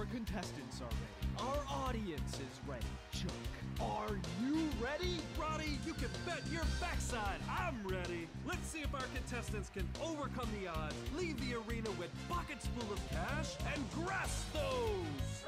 Our contestants are ready. Our audience is ready. Chuck, are you ready? Roddy, you can bet your backside I'm ready. Let's see if our contestants can overcome the odds, leave the arena with buckets full of cash, and grasp those!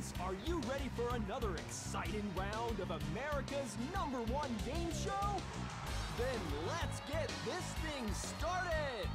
audience, are you ready for another exciting round of America's #1 game show? Then let's get this thing started!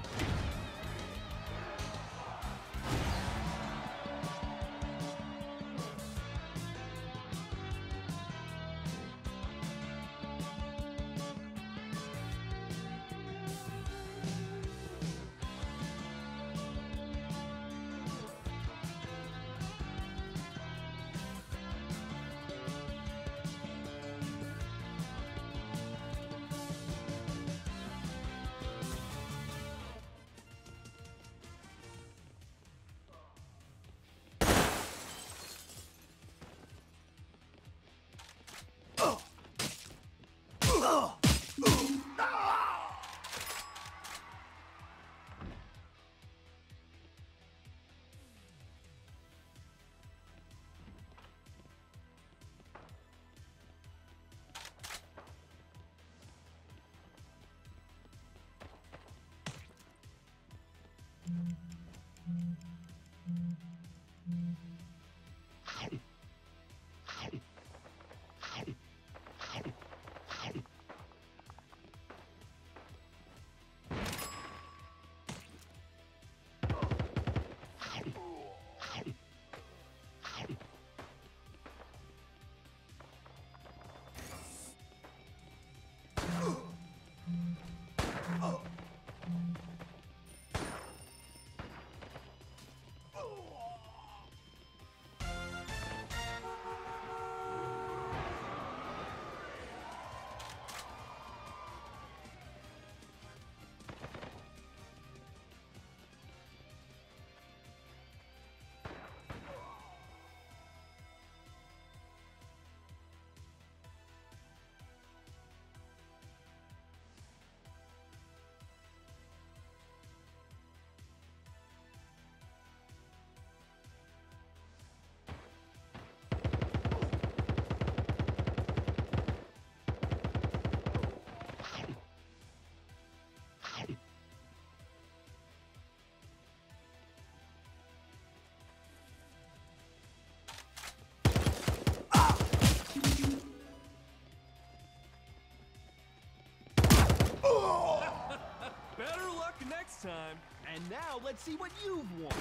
Better luck next time. And now let's see what you've won.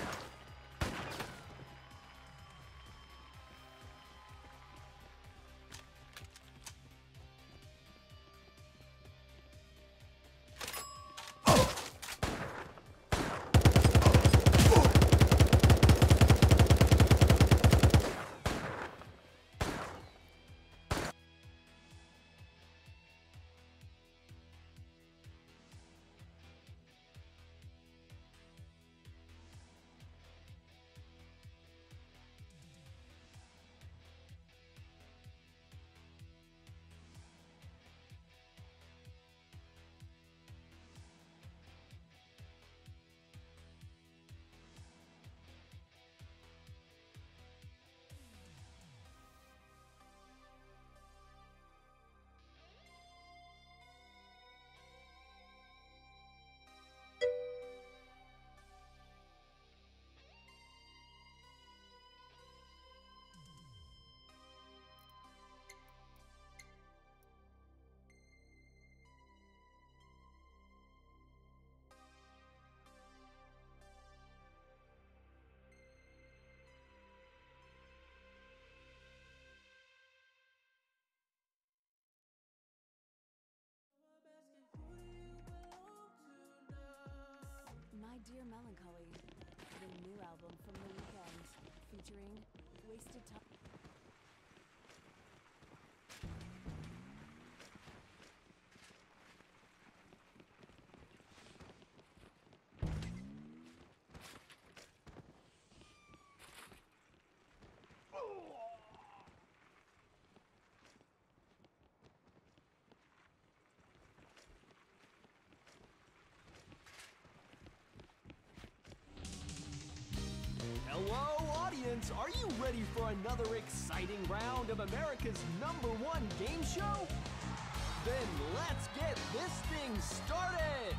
My Dear Melancholy, the new album from The Weeknd, featuring Wasted Time. Hello, audience! Are you ready for another exciting round of America's #1 game show? Then let's get this thing started!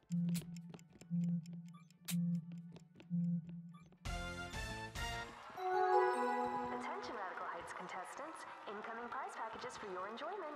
Attention Radical Heights contestants, incoming prize packages for your enjoyment.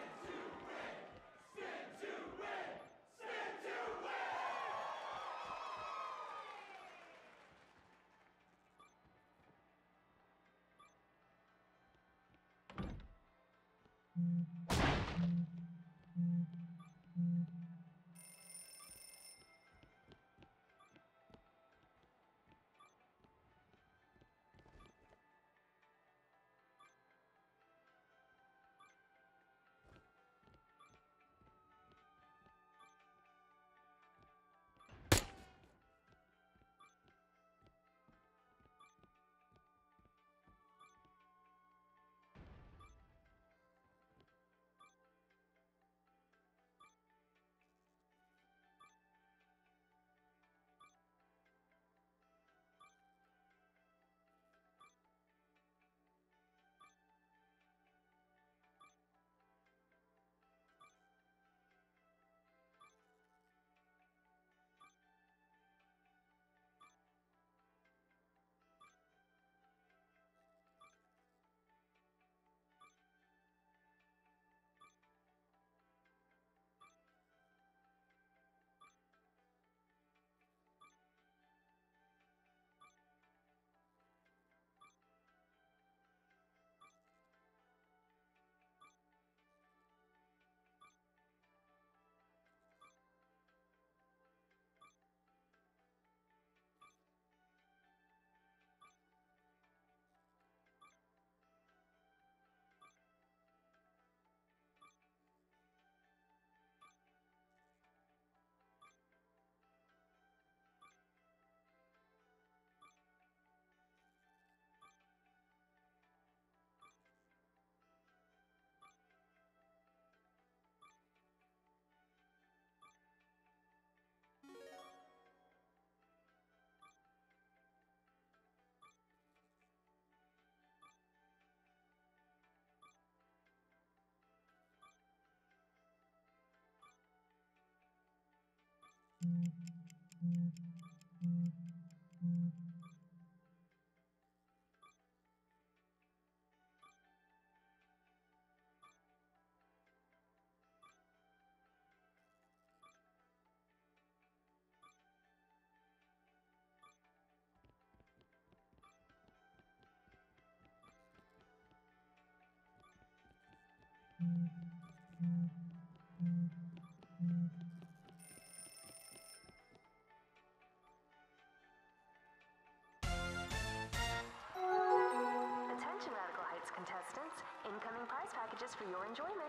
Attention Radical Heights contestants, incoming prize packages for your enjoyment.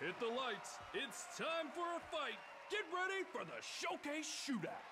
Hit the lights. It's time for a fight. Get ready for the Showcase Shootout.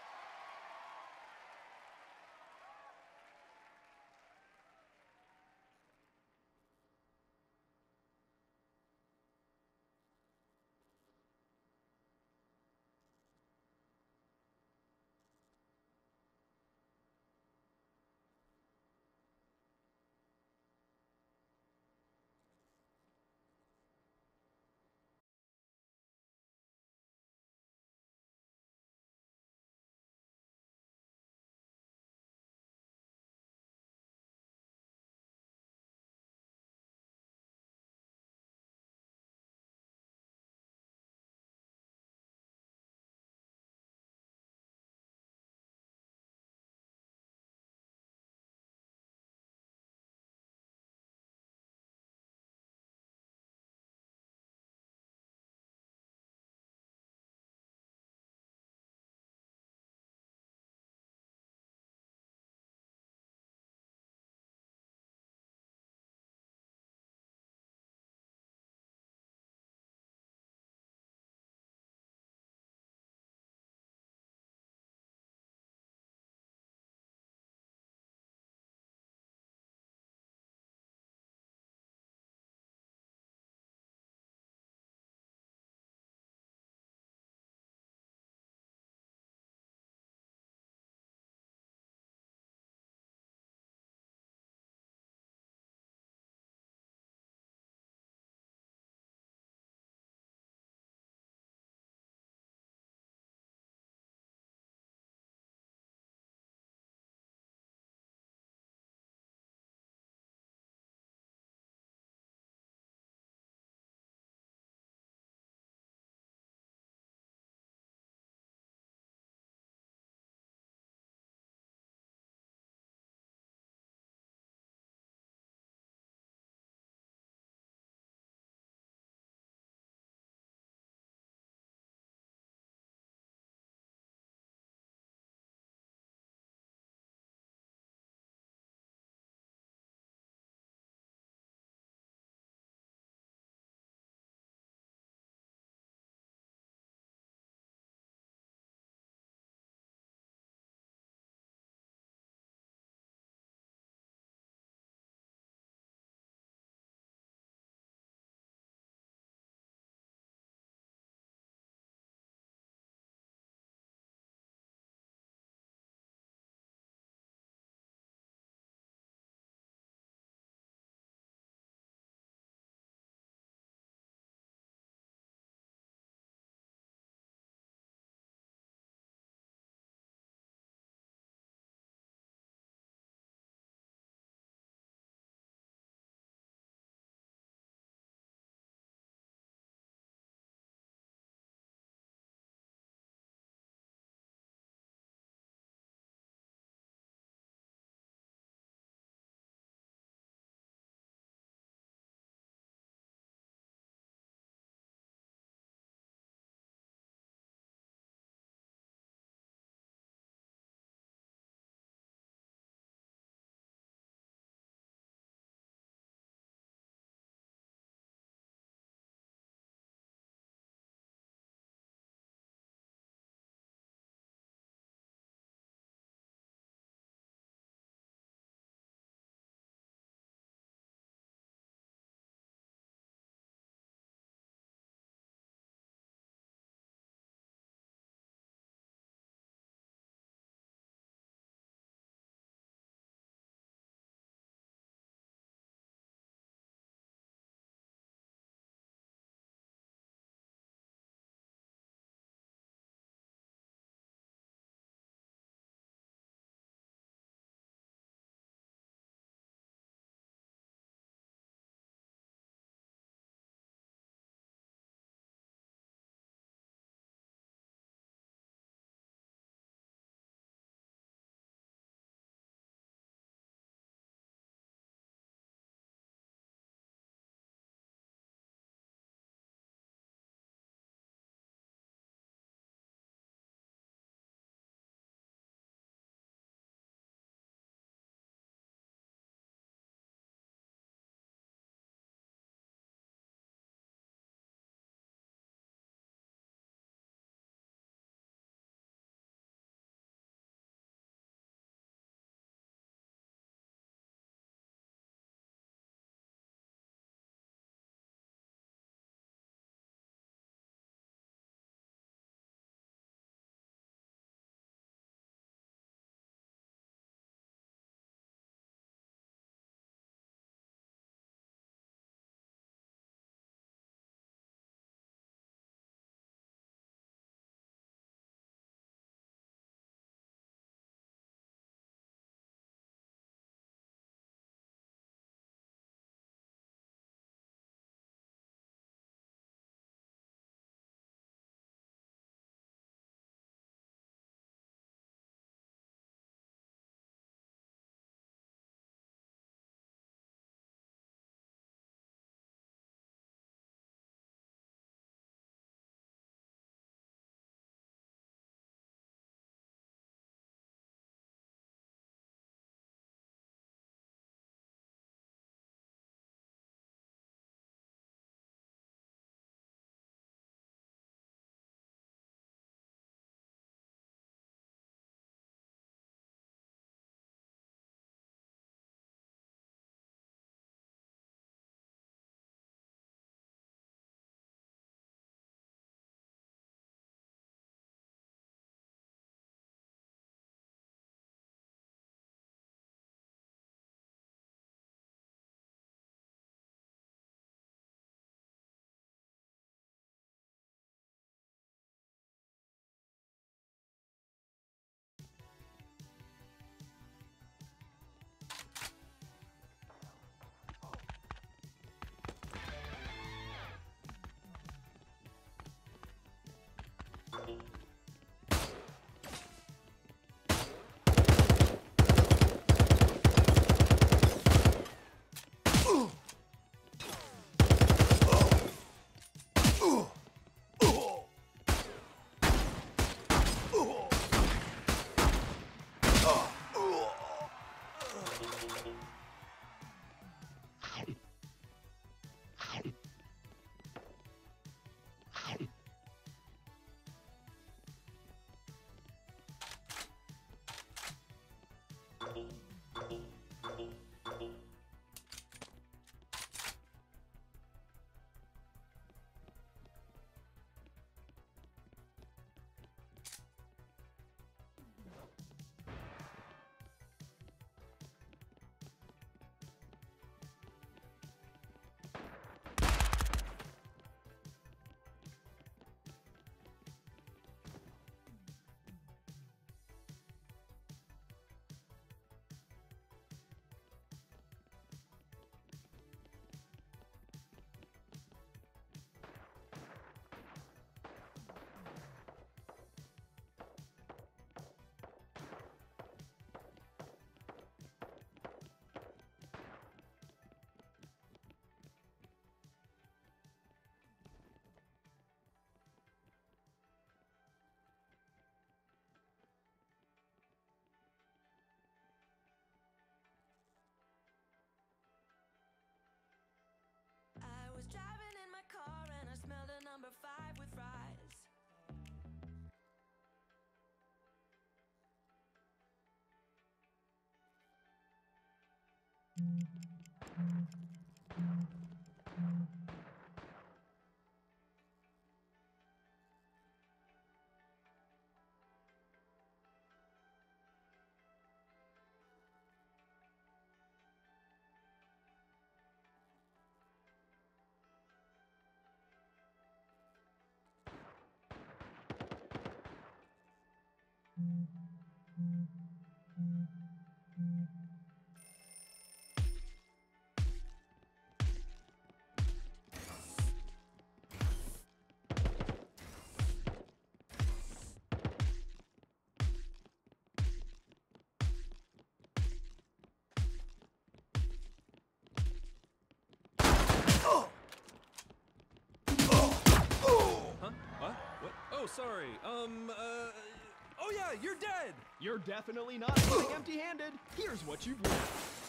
Oh, sorry. Oh yeah, you're dead! You're definitely not going empty-handed. Here's what you've learned.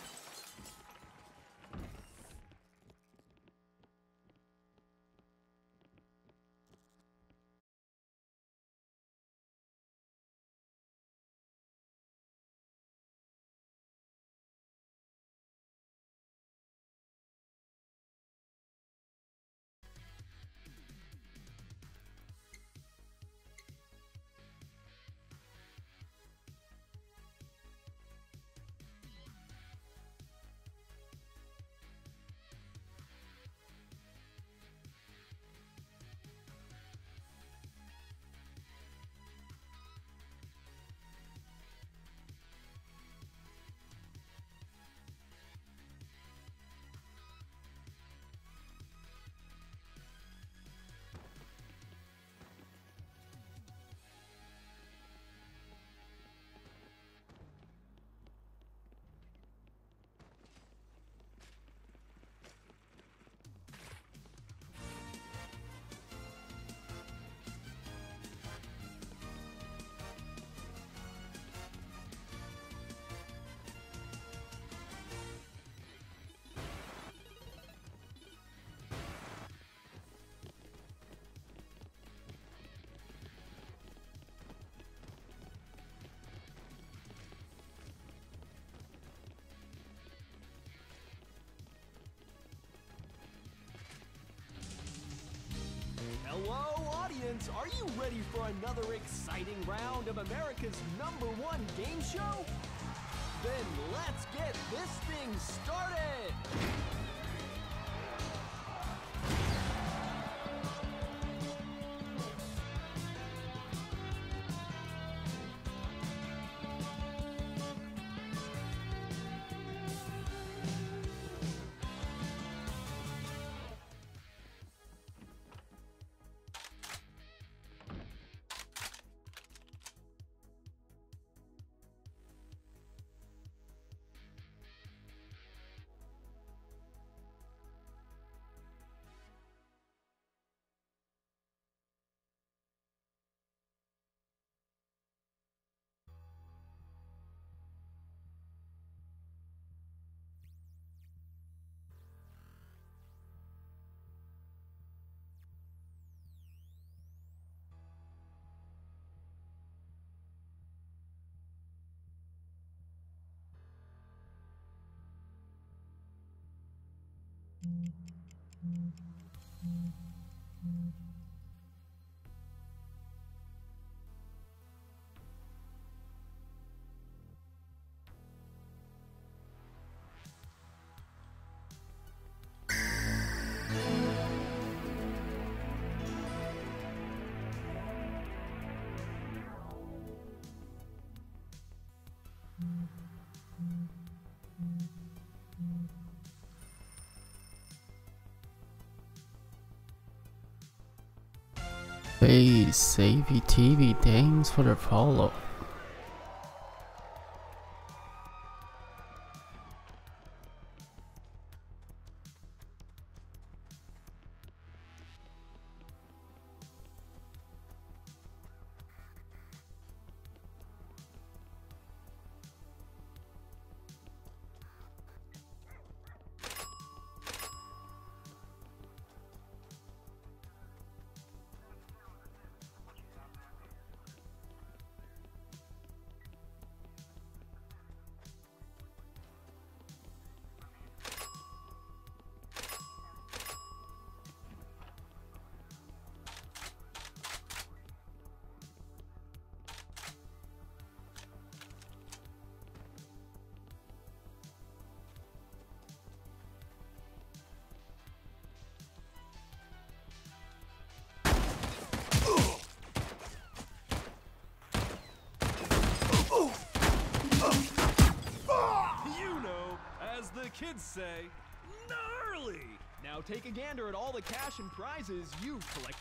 Hello, audience! Are you ready for another exciting round of America's #1 game show? Then let's get this thing started! Hey, Savvy TV, thanks for the follow. did say gnarly! Now take a gander at all the cash and prizes you've collected.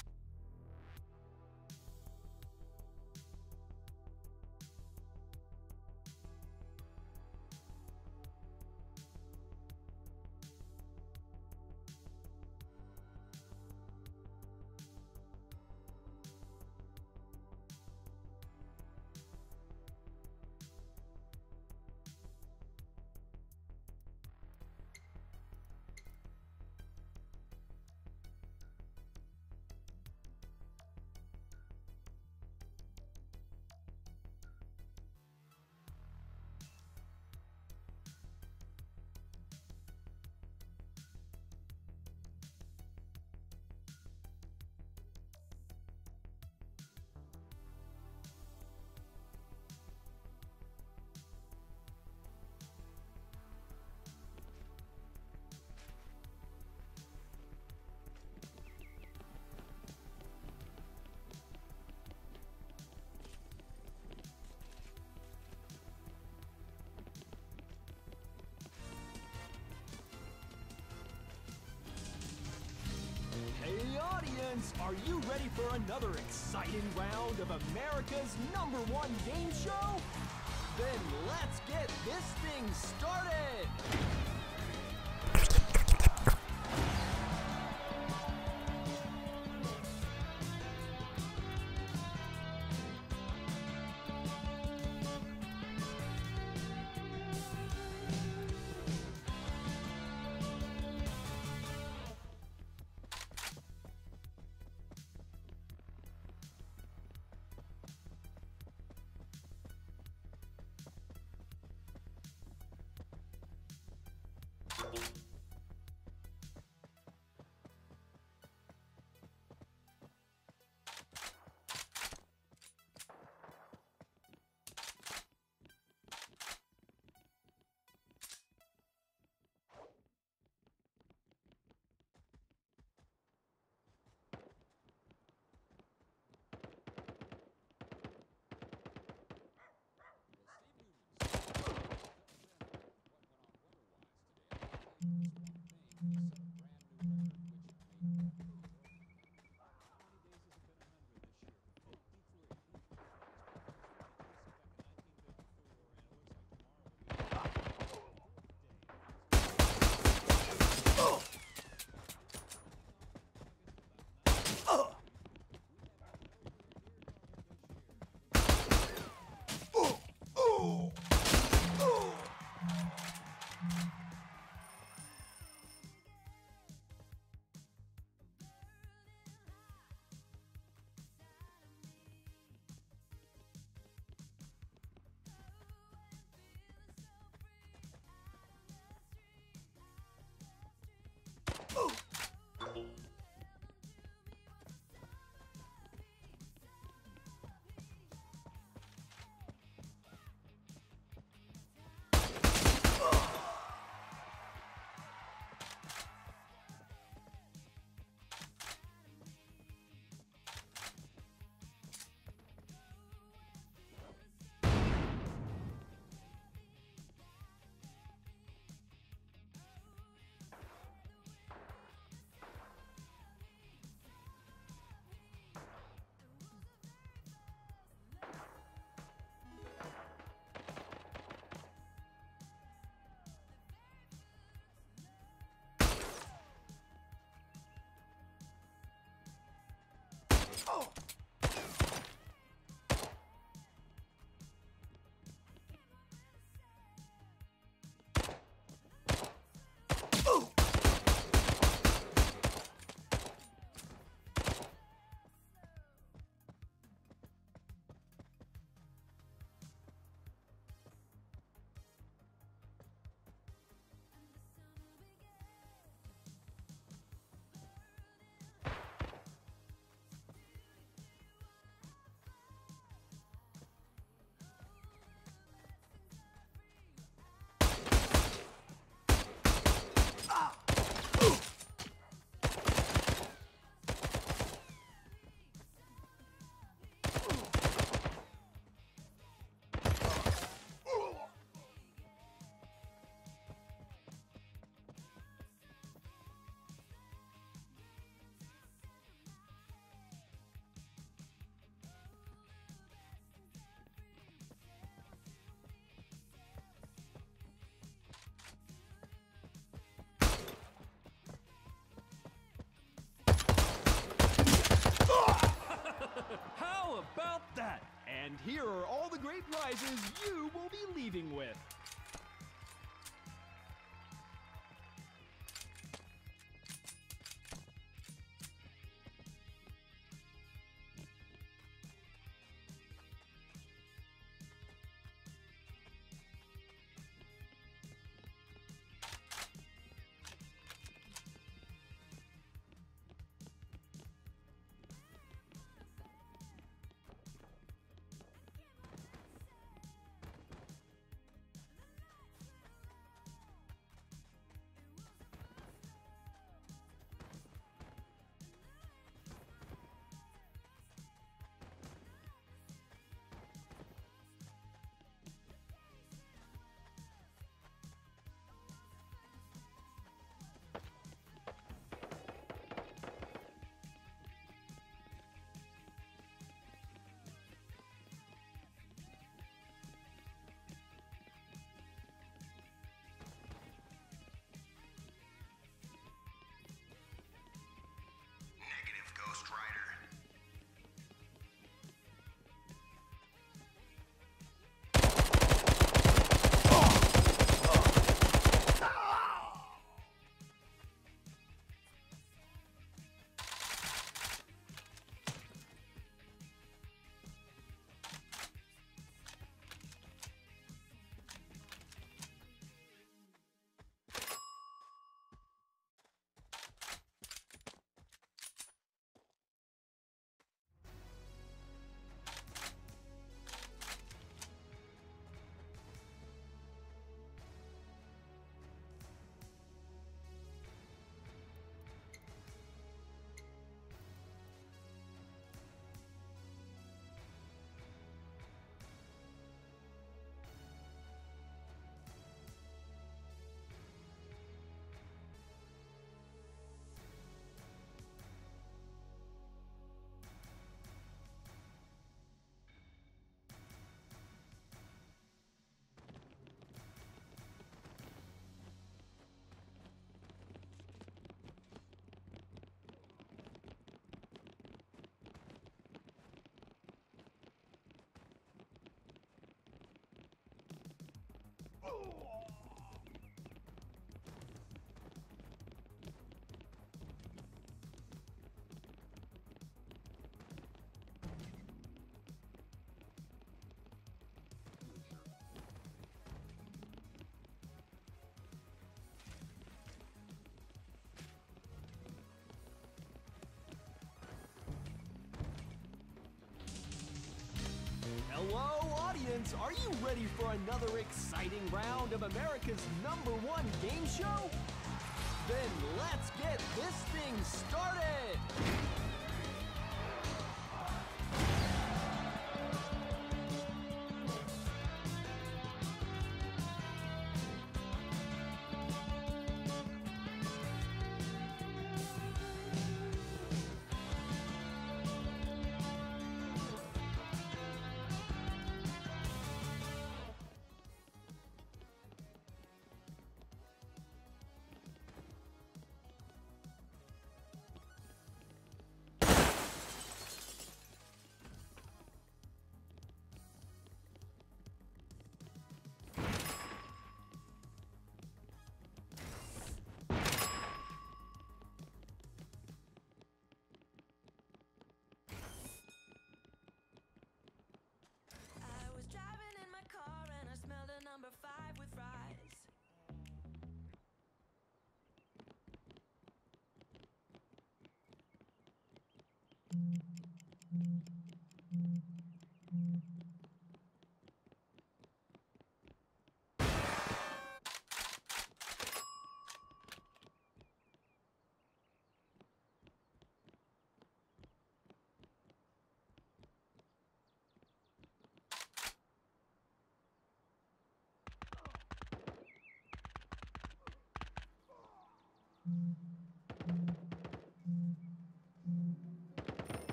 Hey audience, are you ready for another exciting round of America's #1 game show? Then let's get this thing started! here are all the great prizes you will be leaving with. Ghost Rider. Hello, audience! Are you ready for another exciting round of America's #1 game show? Then let's get this thing started!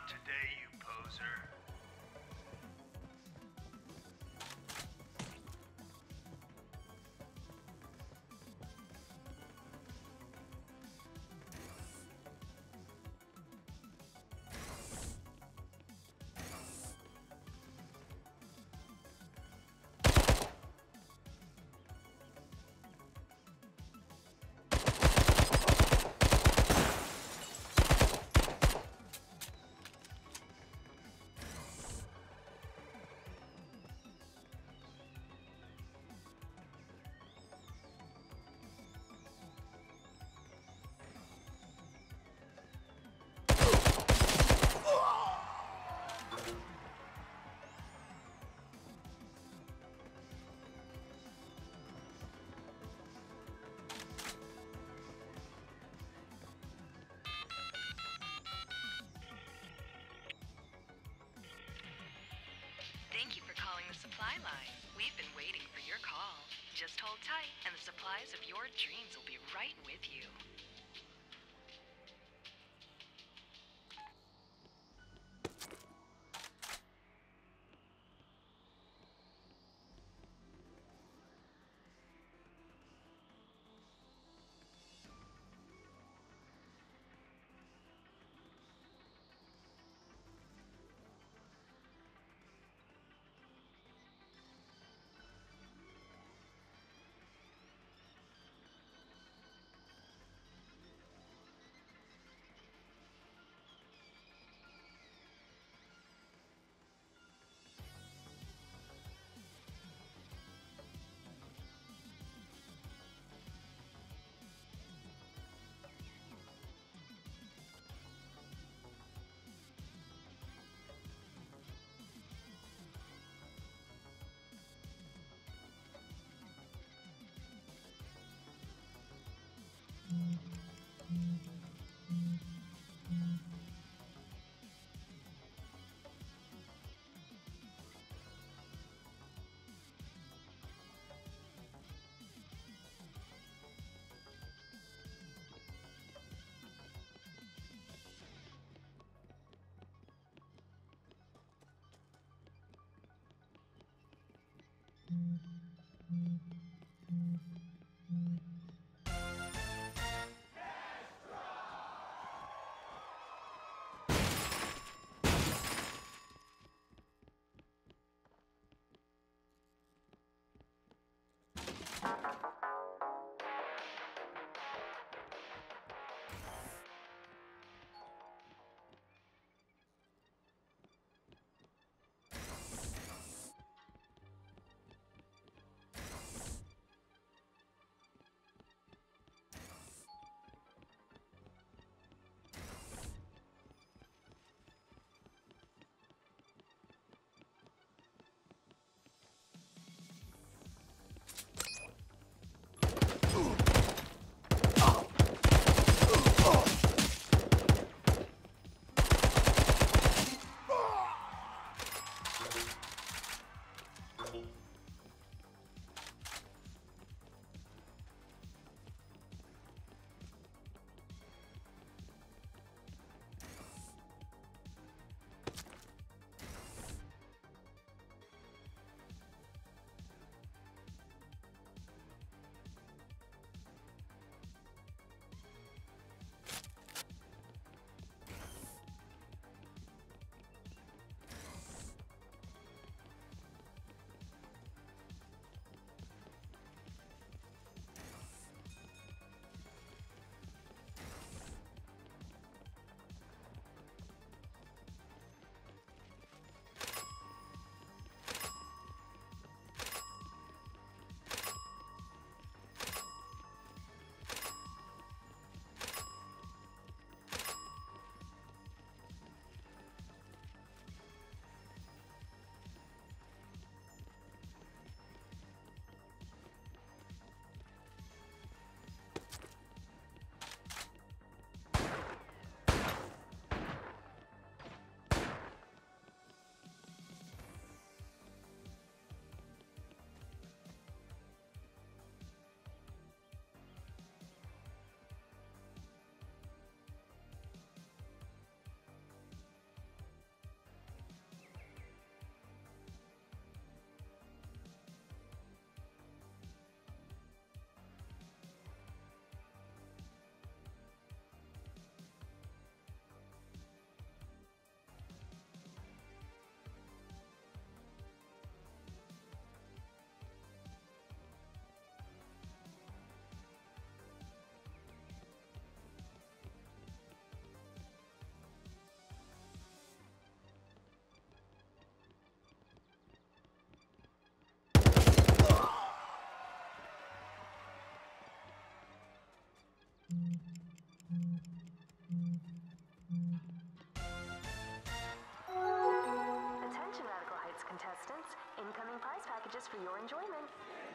today, you poser. Thank you for calling the supply line. We've been waiting for your call. Just hold tight, and the supplies of your dreams will be right with you. for your enjoyment.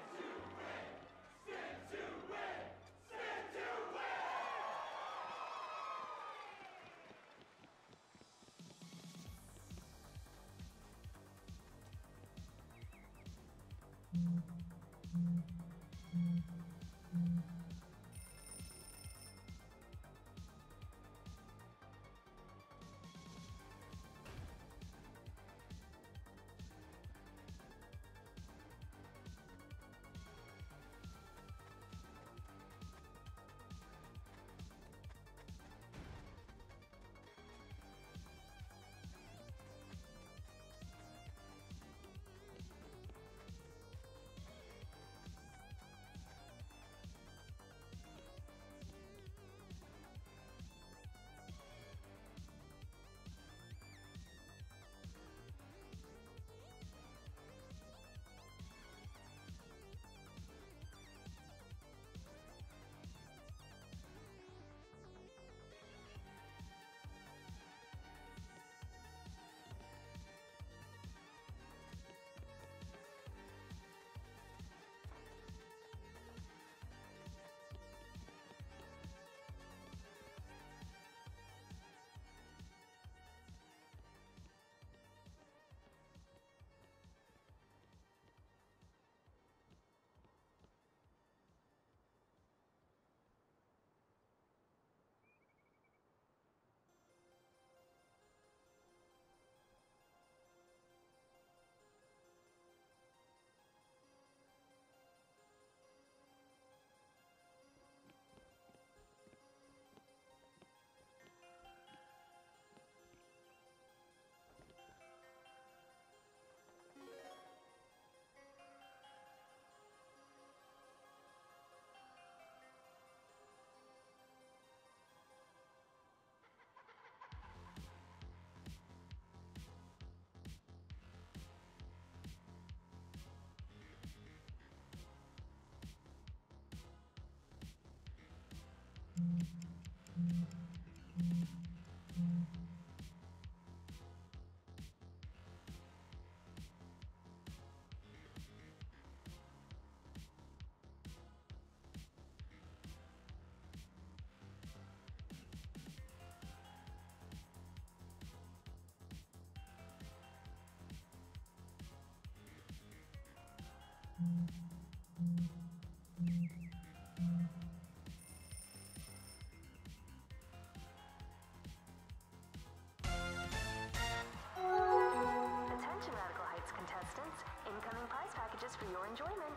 Attention Radical Heights contestants, incoming prize packages for your enjoyment.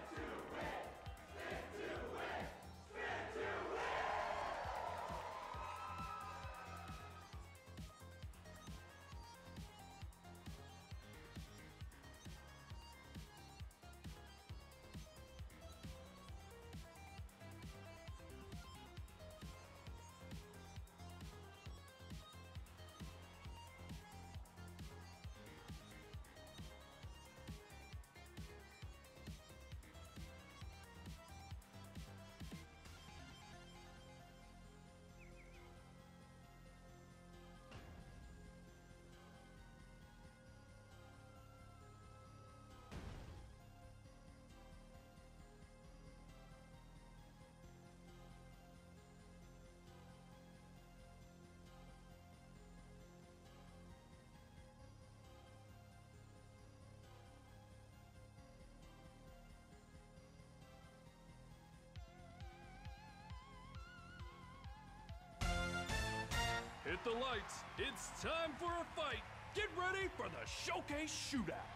Hit the lights. It's time for a fight. Get ready for the Showcase Shootout.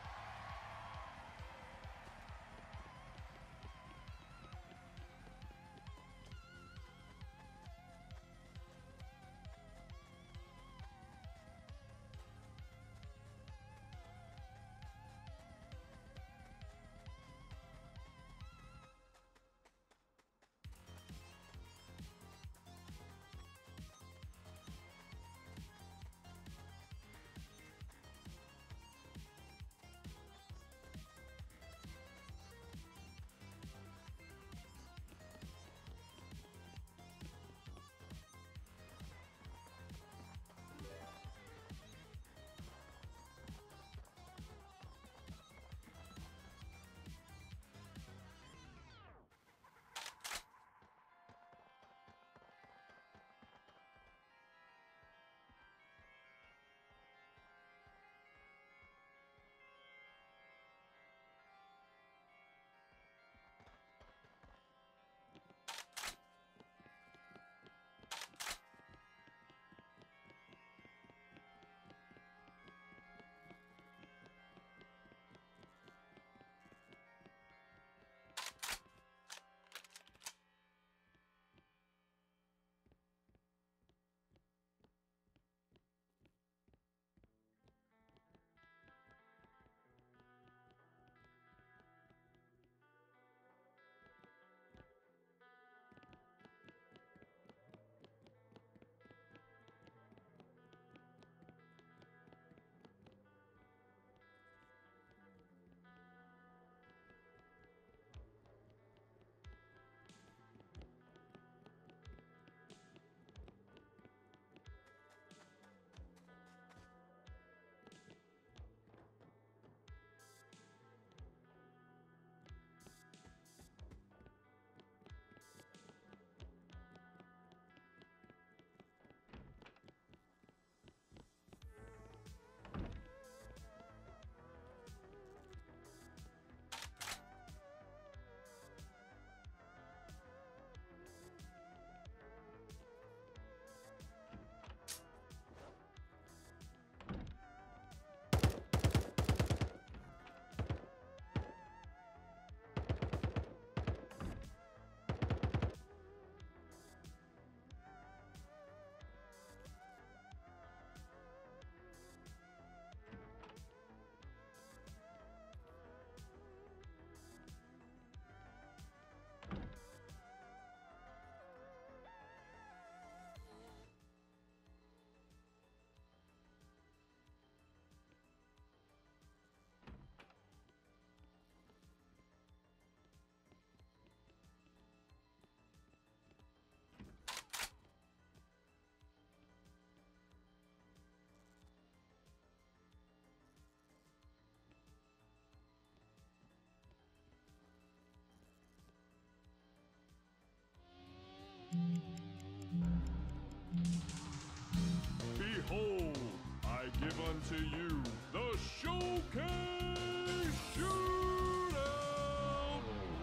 to you the Showcase Shootout!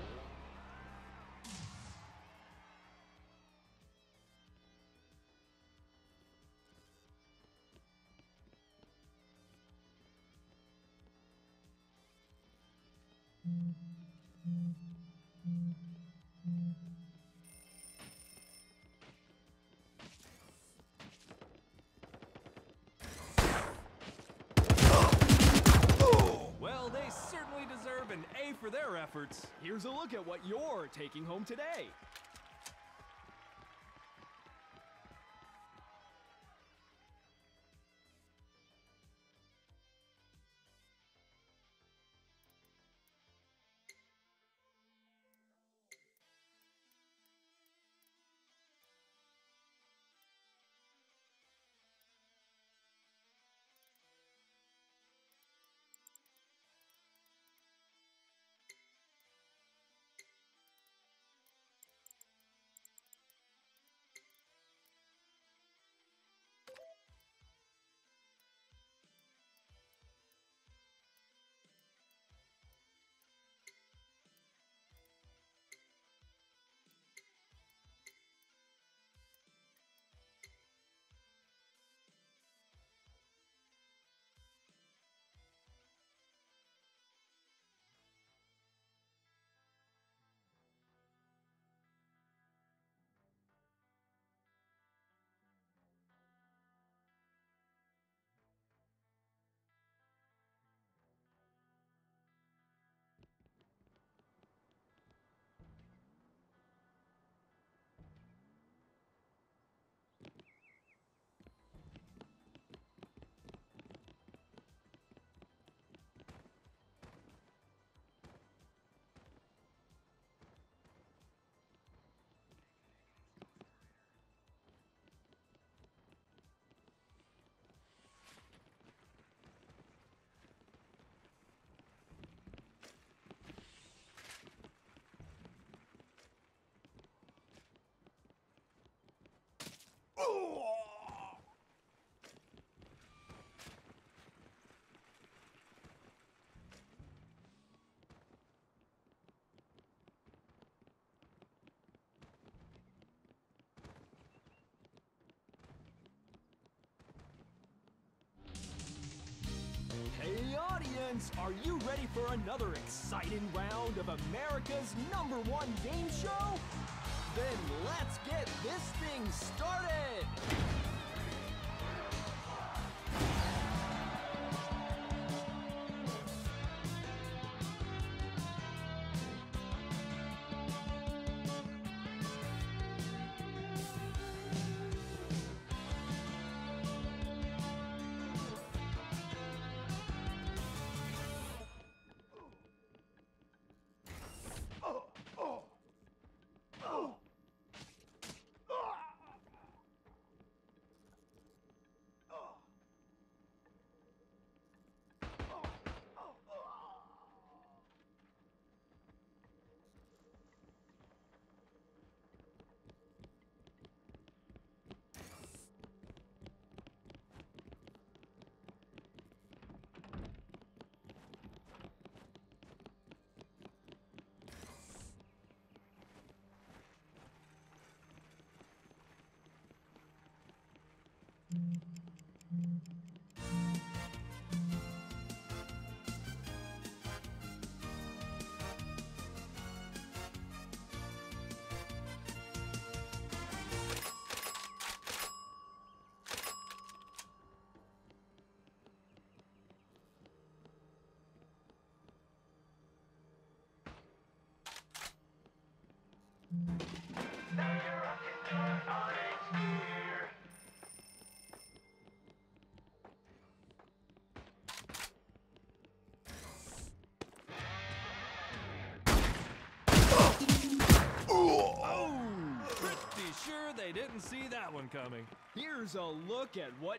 Well, they certainly deserve an A for their efforts. Here's a look at what you're taking home today. Hey audience, are you ready for another exciting round of America's #1 game show? Then let's get this thing started! They didn't see that one coming. Here's a look at what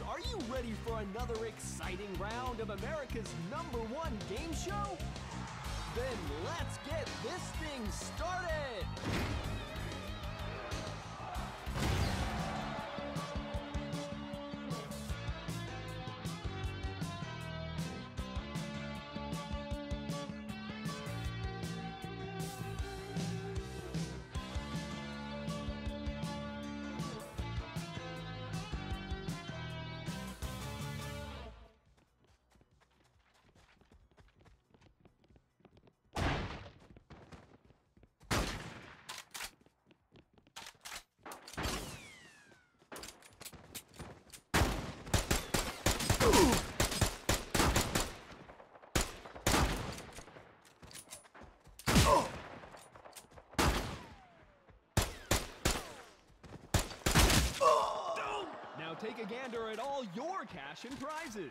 are you ready for another exciting round of America's #1 game show? Then let's get this thing started! Now take a gander at all your cash and prizes.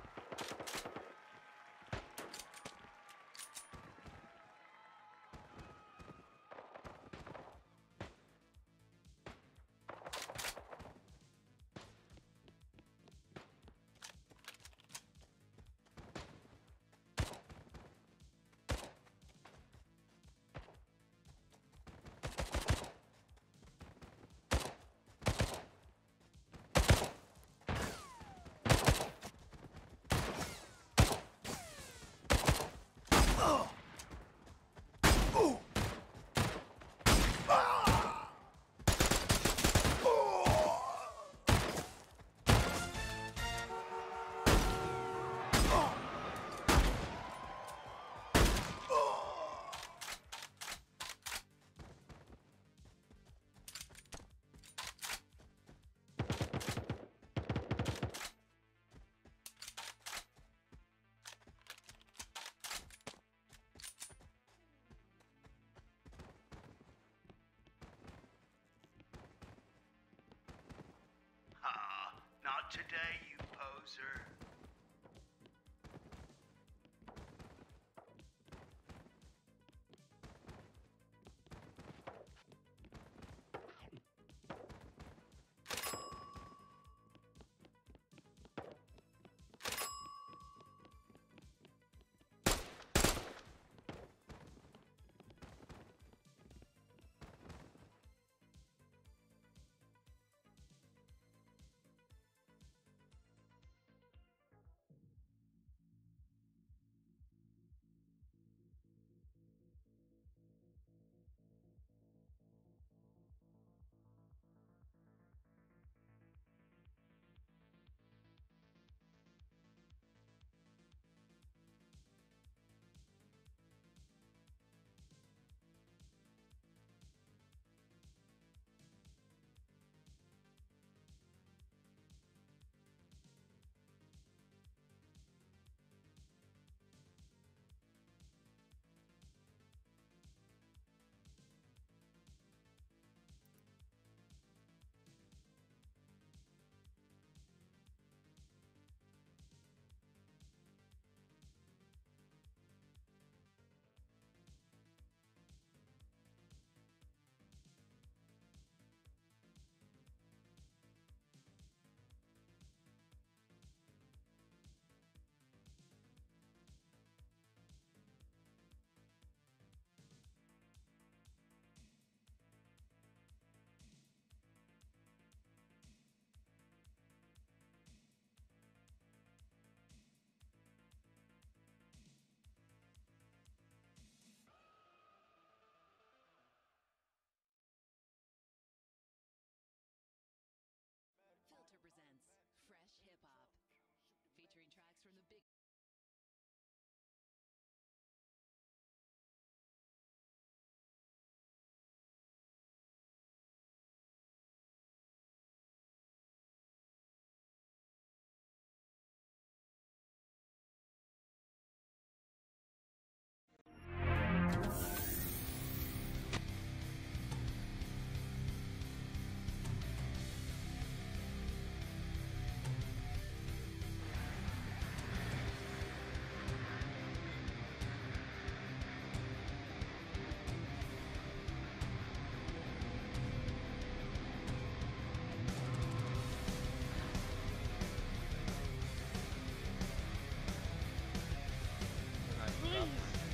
Not today, you poser.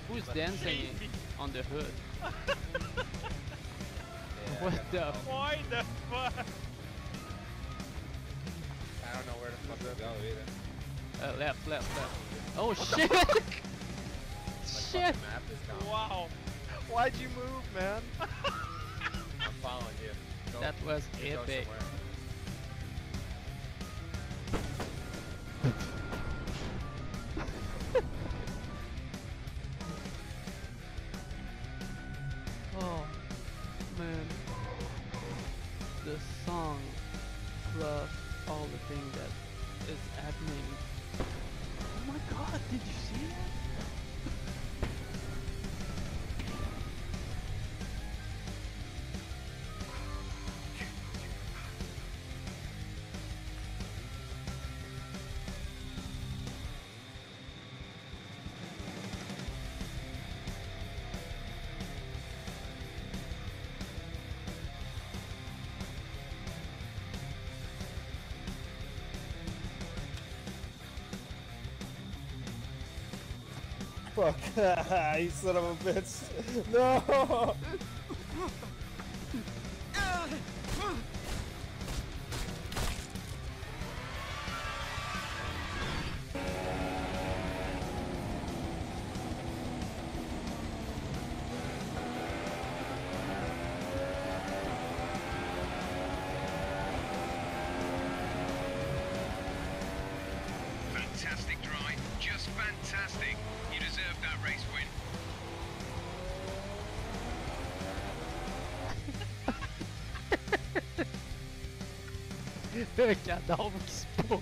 Who's dancing on the hood? What the f- Why the fuck? I don't know where the fuck to go either. left. Oh shit! Shit! Map is gone. Wow. Why'd you move, man? I'm following you. Go, That was go epic. somewhere. Oh man, the song plus all the thing that is happening. Oh my god, did you see that? Fuck. You son of a bitch. No! Fantastic drive, just fantastic. You deserve that race win. J'adore qui se pose.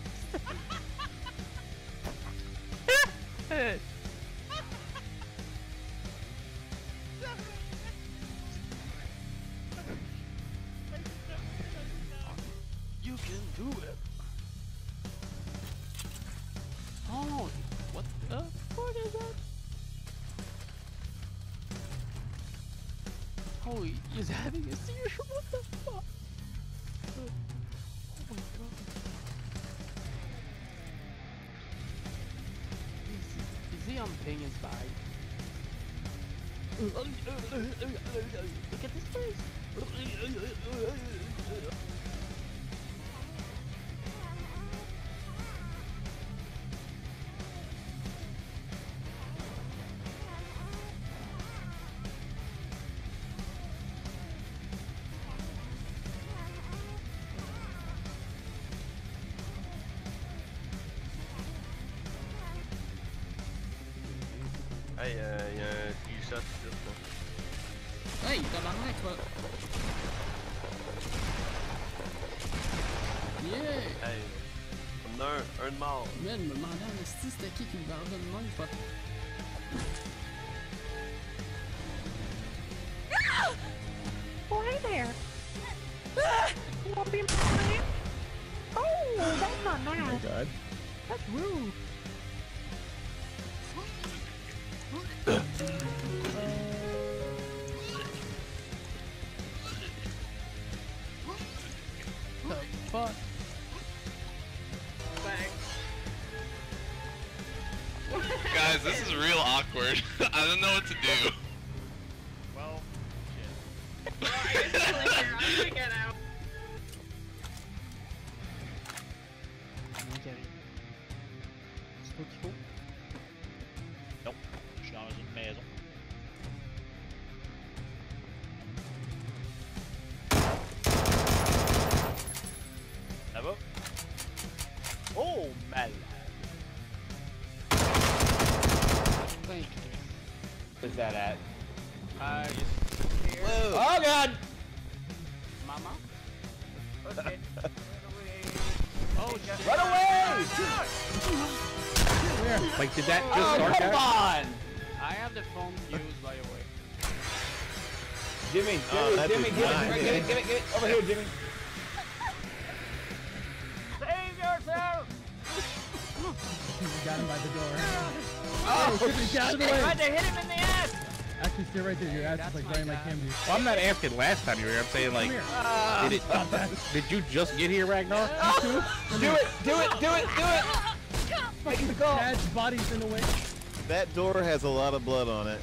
You can do it. Oh, what the fuck is that? Oh, he's having a seizure. What the fuck? Oh my god. Is he on ping his bag? Look at this face. Hey, y a un T-shirt ici, là. Hey, tabarnak, va. Yeah! Hey, on a un de mort. Man, me demandais en esti c'était qui me gardait de même, pas. Why there? You want to be mine? Oh, that's not nice. Oh my god. That's rude. The fuck? Guys, this is real awkward. I don't know what to do. Well, C'est toi qu'il faut? non, je suis dans une maison. Ça va? Oh, malade. Where's that at? Here. Whoa. Oh god! Mama? Okay. Oh shit. Run away! Where? Like, did that just start come that? on! I have the phone fused, by the way. Jimmy, that'd Jimmy, be give nice. it. Over here, Jimmy. Save yourself! Got him by the door. Oh, Jimmy, get out of the way! Tried to hit him in the ass! Actually, stay right there. Your ass That's is like my right in my guy. cam view. Well, I'm not asking last time you were here. I'm saying, like, Come here. did you just get here, Ragnar? Do it! Do it! Do it! Do it! Make the goal! Chad's body's in the way. That door has a lot of blood on it.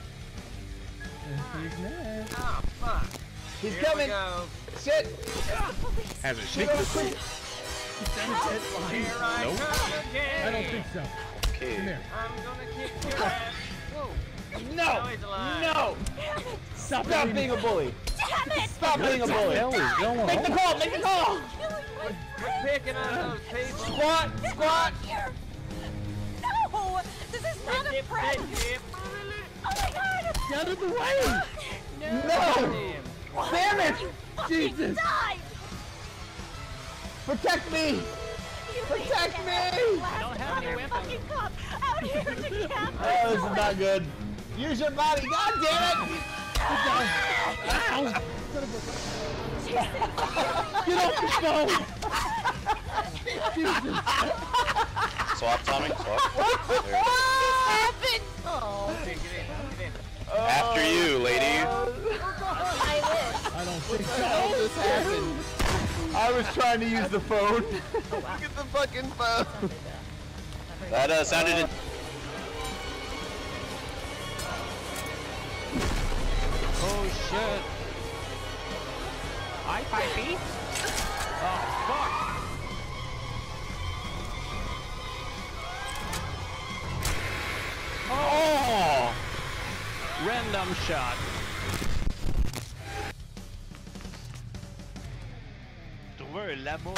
He's next. Oh, fuck. He's Here coming. We go. Shit. Has a Shit, shake oh, quick. Here I Nope. come again. I don't think so. Okay. Come here. I'm gonna kick your ass. Whoa. No! Now he's alive. No! Stop being a bully! Damn it! Stop being a bully! What the hell is going Make the on? call! Make the call! We're picking on those people. Squat! Squat! Here. No! This is not a prank! Oh my god! Get out of the way! No! Damn it! Jesus! Die! Protect me! Protect me! I don't have any weapons. Fucking cop out here to cap. Oh, this is not good. Use your body! God damn it! Ow! Son of a... Get off the phone! Jesus! Swap, Tommy. Swap. What happened? Oh, okay, get in. After you, lady. I don't think so. How did this happen? I was trying to use the phone. Look at the fucking phone. That sounded. Oh shit. Hi, Pipey. Oh fuck. Oh! Random shot. Trouver l'amour.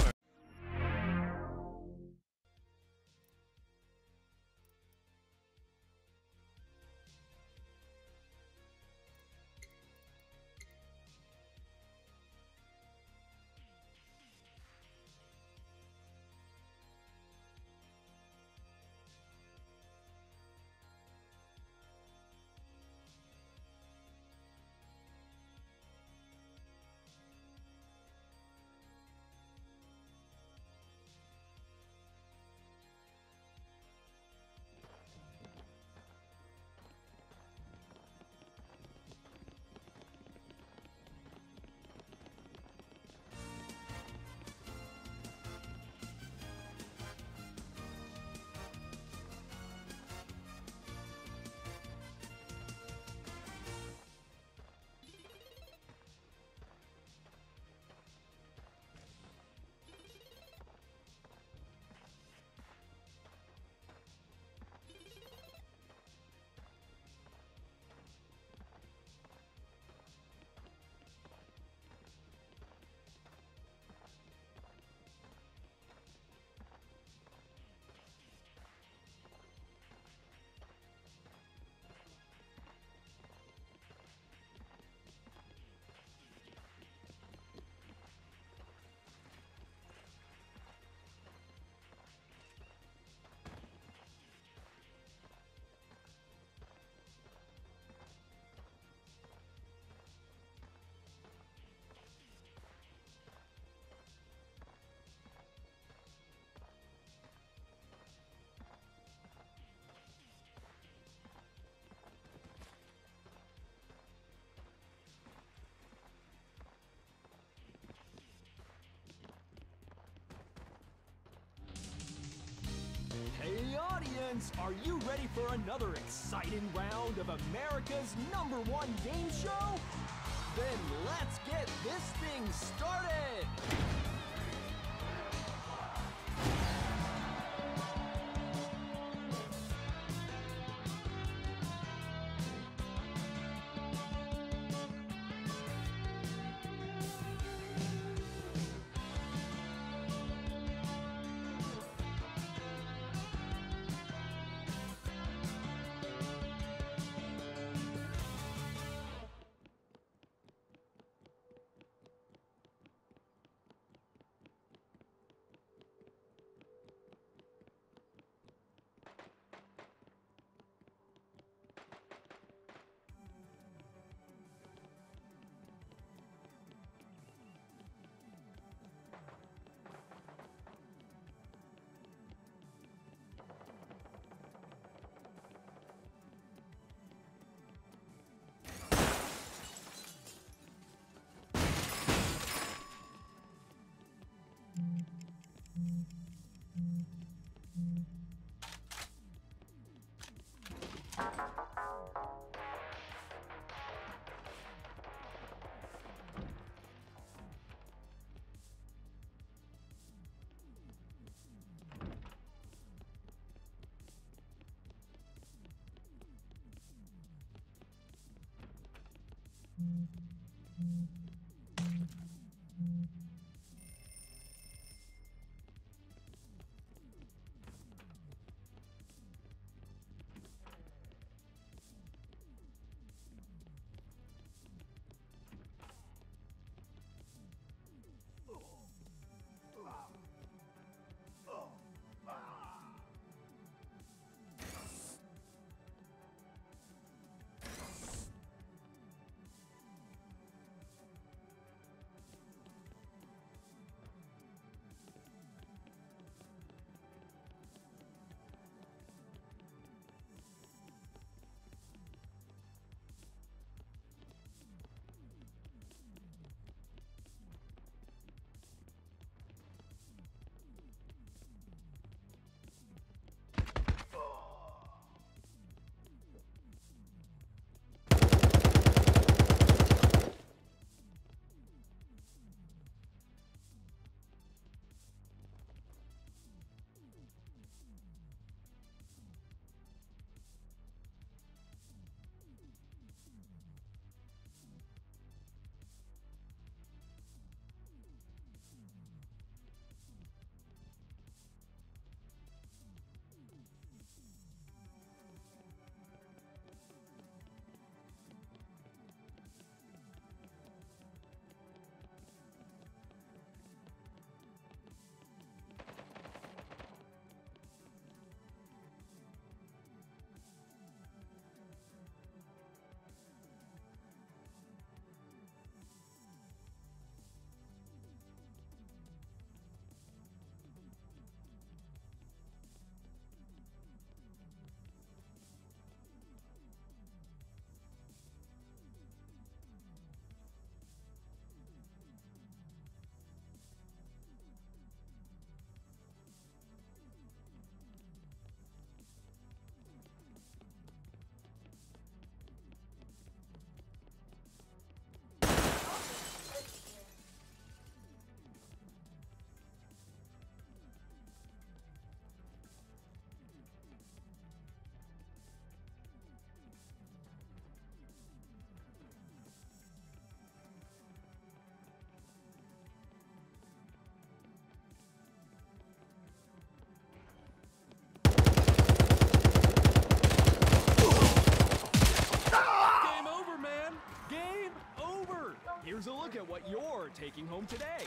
Hey audience, are you ready for another exciting round of America's #1 game show? Then let's get this thing started! taking home today.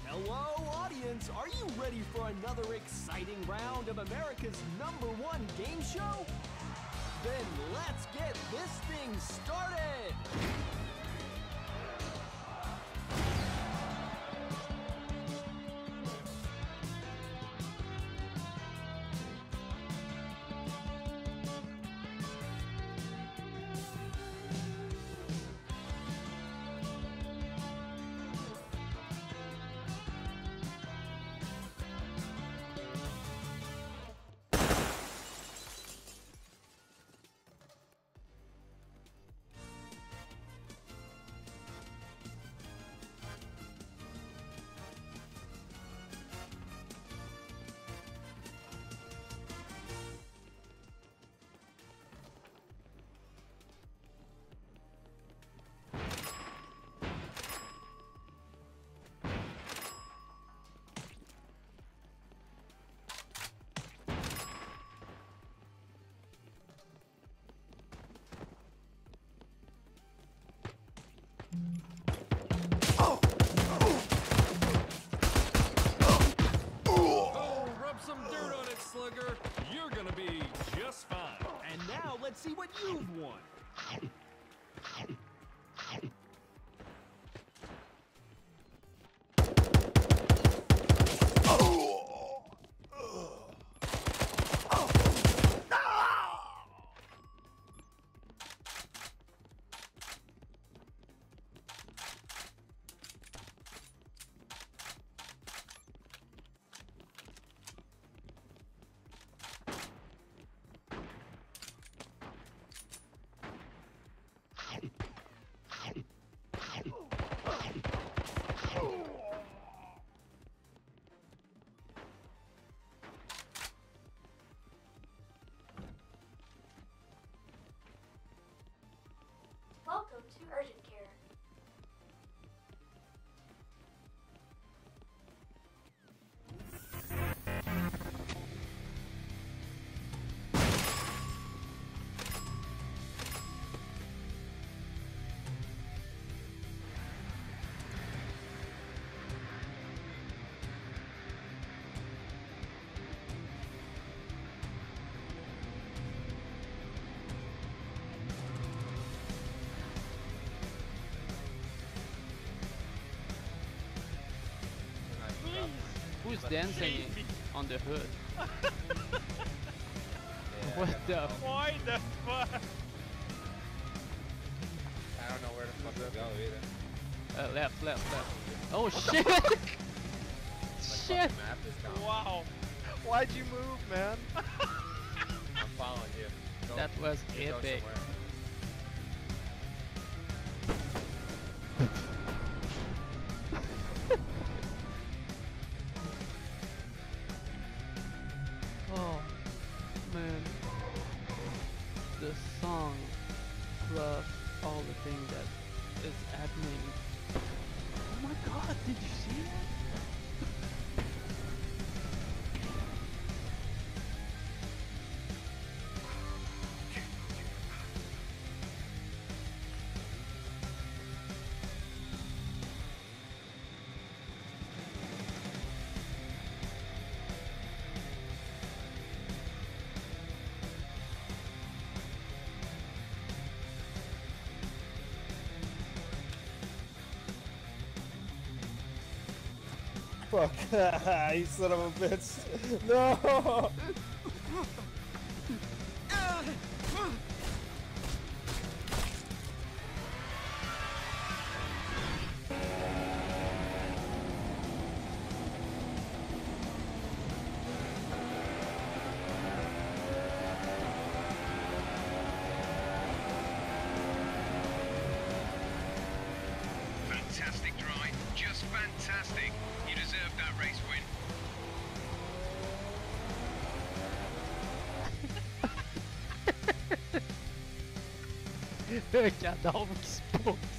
Hello, audience! Are you ready for another exciting round of America's #1 game show? Then let's get this thing started! Slugger, you're gonna be just fine. And now let's see what you've won. Welcome to Urgent Care. Who's dancing on the hood? What the? Why the fuck? I don't know where the fuck to go either. Left. Oh shit! Shit! Map is down. Wow. Why'd you move, man? I'm following you. Go, That was go epic. somewhere. Oh man, the song plus all the thing that is happening. Oh my god, did you see that? Fuck. You son of a bitch. No! Fantastic drive. Just fantastic. You deserve that race win. J'adore ce qui se passe.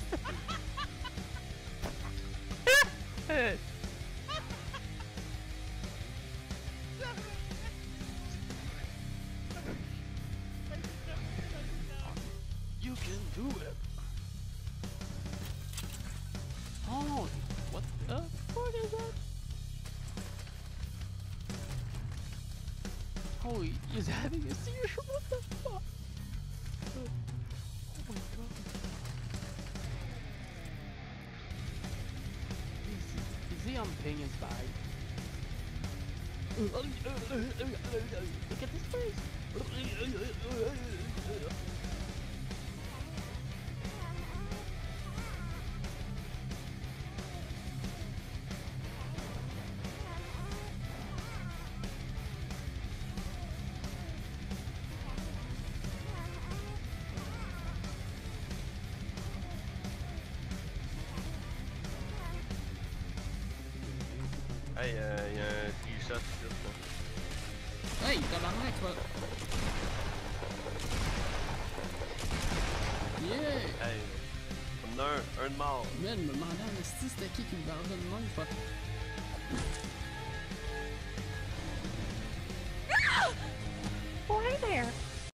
You can do it. Oh, what the fuck is that? Oh, he's having a seizure. What the fuck? Oh my god. Is he unping his bag? Look at this face. Hey, il y a un T-shirt ici. Hey, tabarnak, toi! Yeah! Hey, on a un de mort. Man, me demandais en esti c'était qui me parlait de même, fuck. Oh, hey there.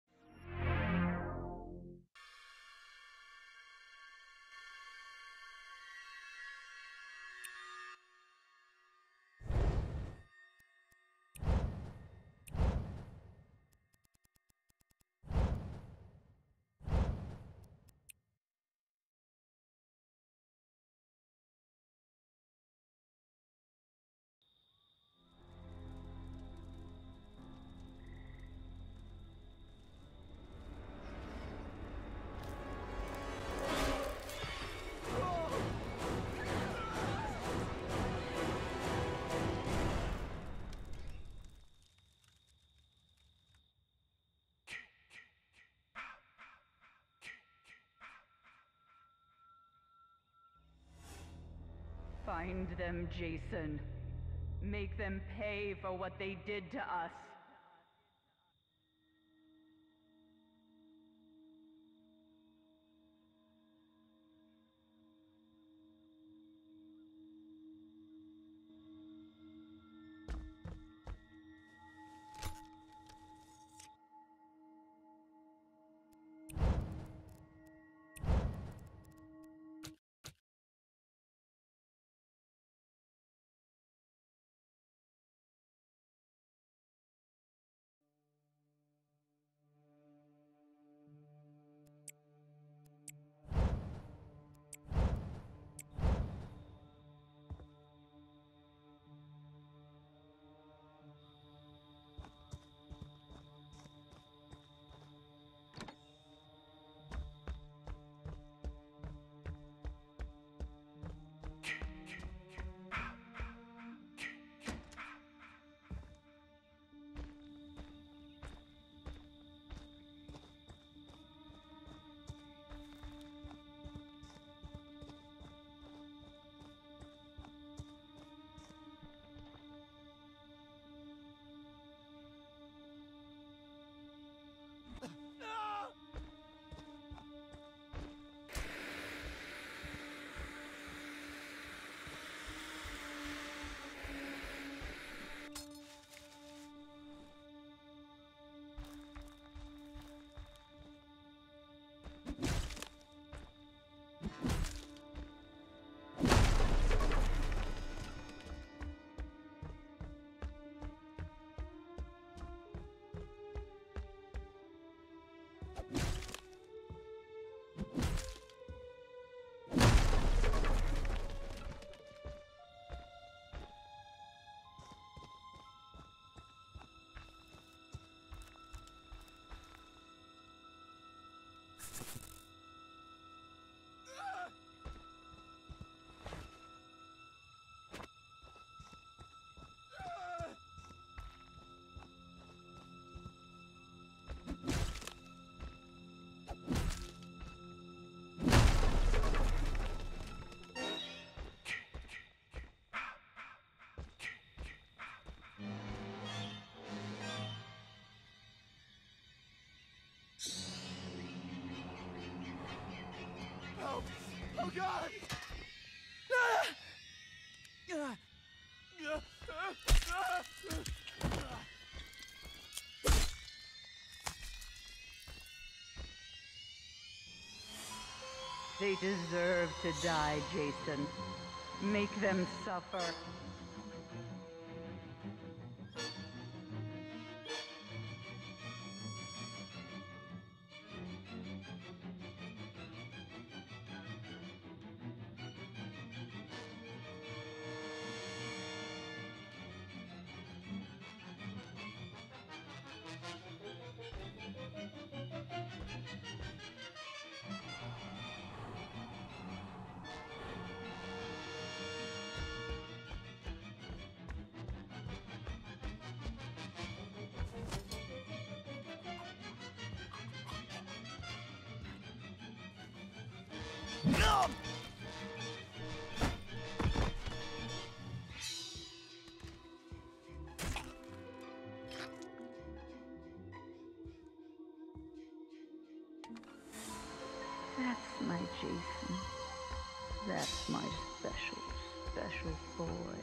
Find them, Jason. Make them pay for what they did to us. Oh! Oh God! Ah! Ah! They deserve to die, Jason. Make them suffer. That's my Jason. That's my special, special boy.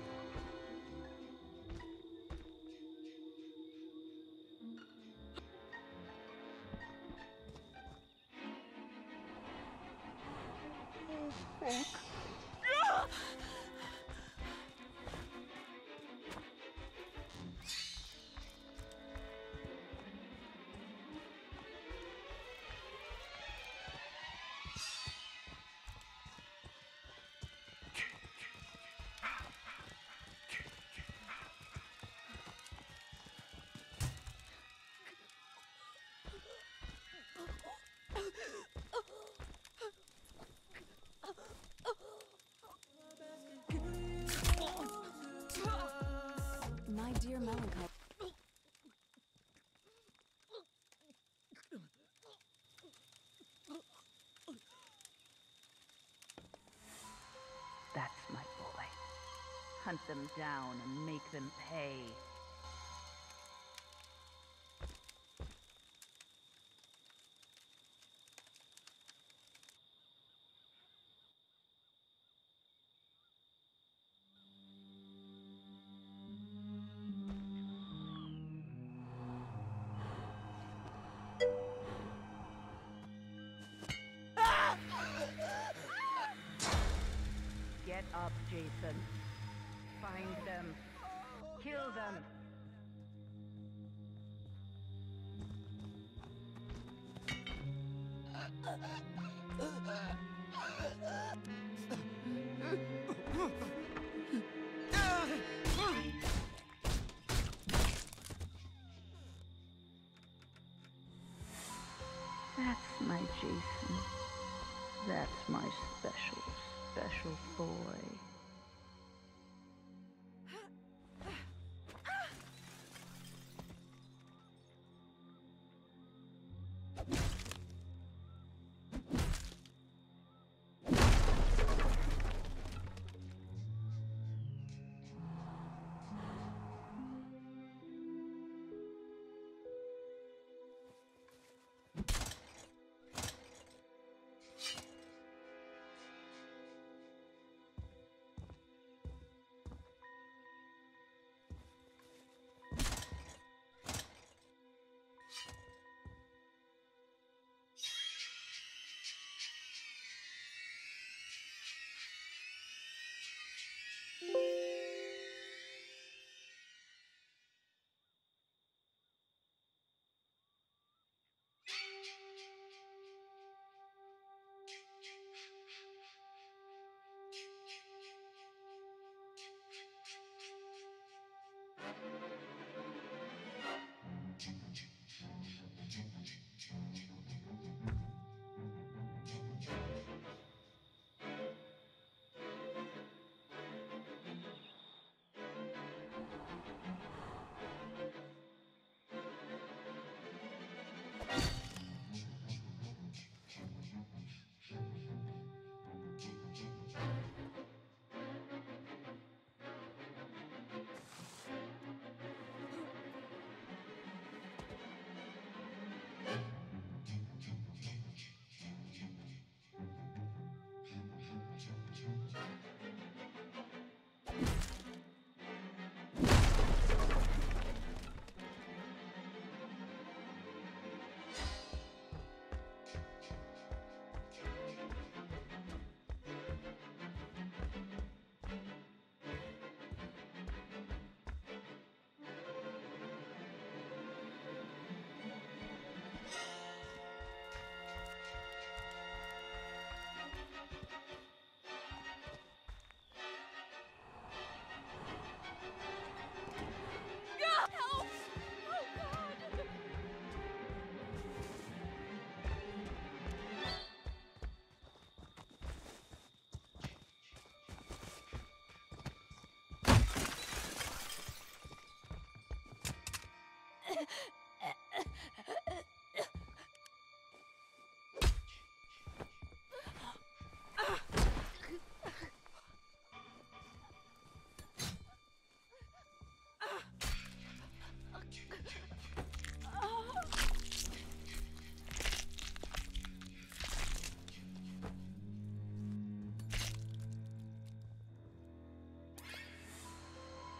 My dear melancholy. That's my boy. Hunt them down and make them pay. Get up, Jason. Find them. Kill them. That's my Jason. That's my special, special boy.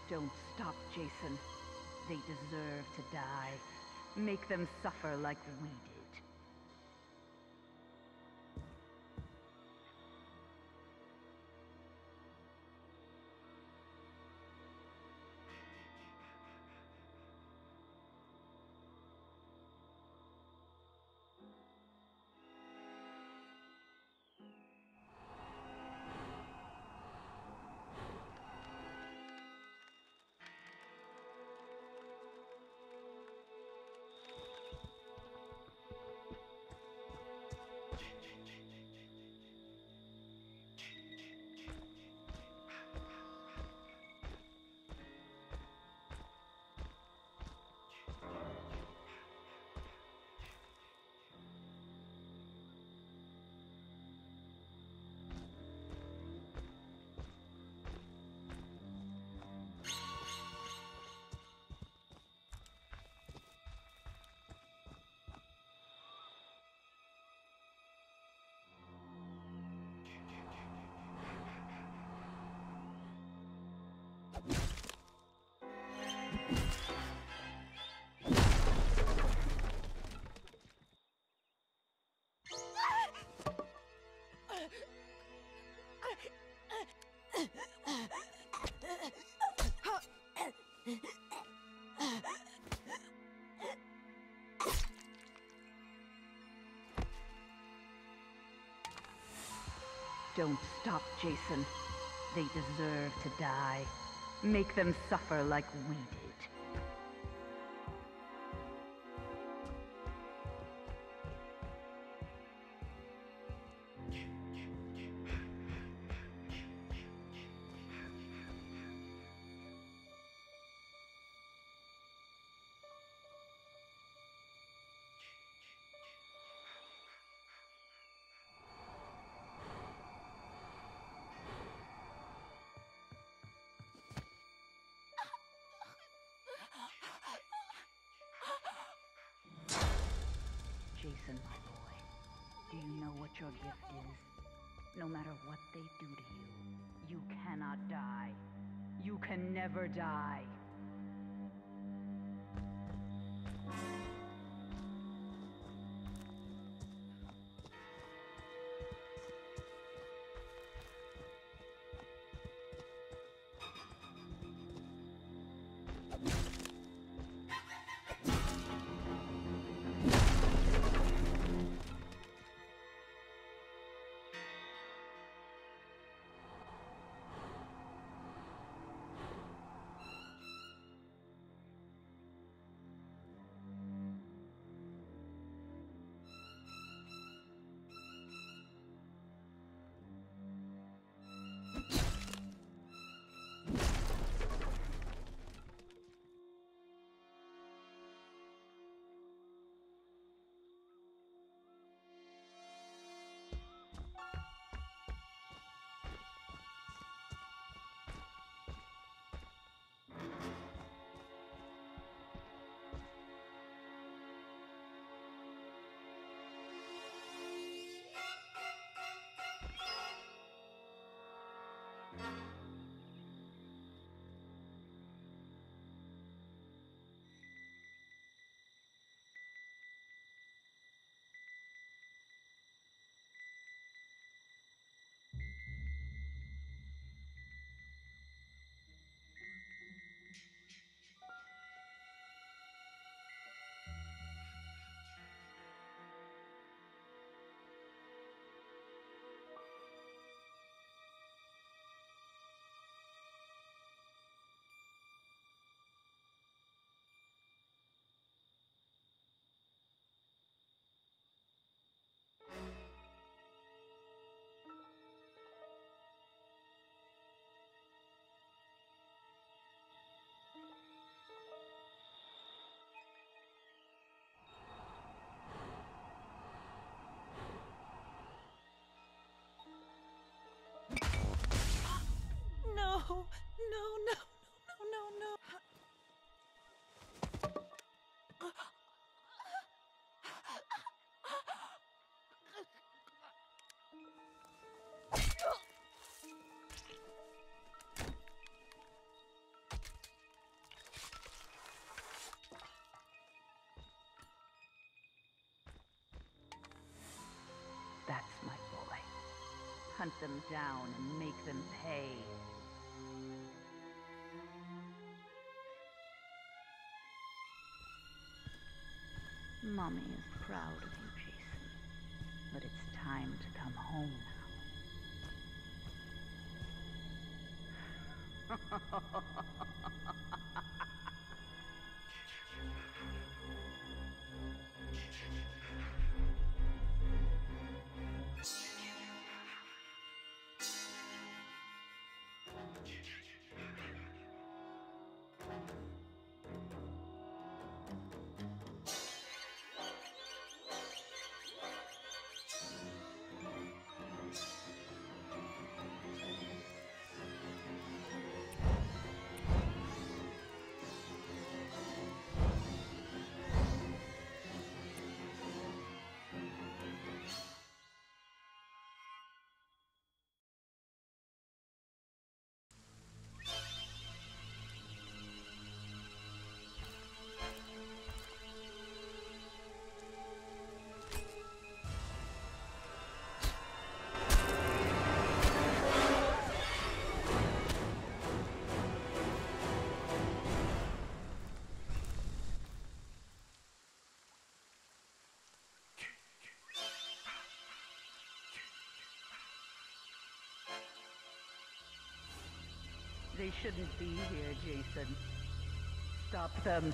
Don't stop, Jason. They deserve to die. Make them suffer like we did. Don't stop, Jason. They deserve to die. Make them suffer like we did. Jason, my boy, do you know what your gift is? No matter what they do to you, you cannot die. You can never die. No, no, no, no, no, no. Hunt them down and make them pay. Mommy is proud of you, Jason. But it's time to come home now. They shouldn't be here, Jason. Stop them.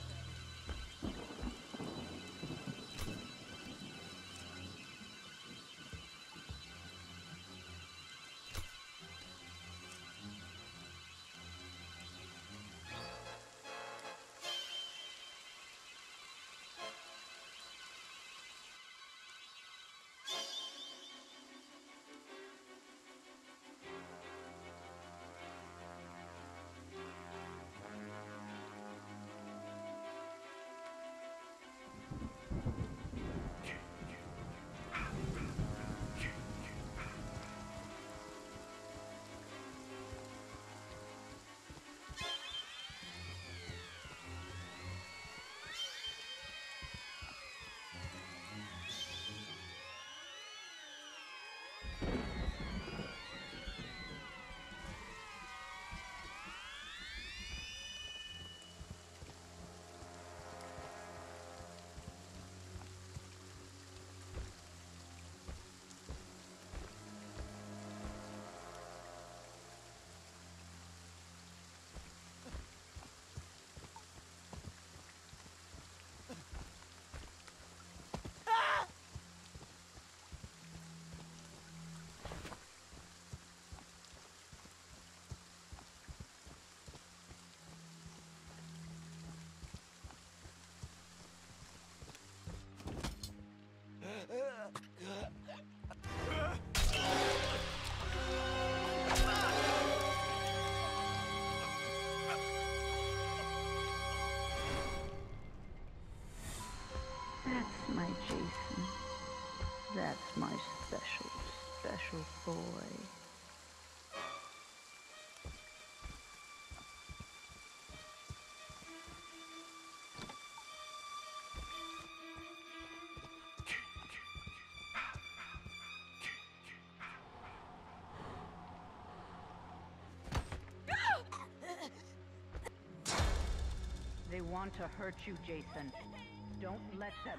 That's my Jason. That's my special, special boy. They want to hurt you, Jason. Don't let them.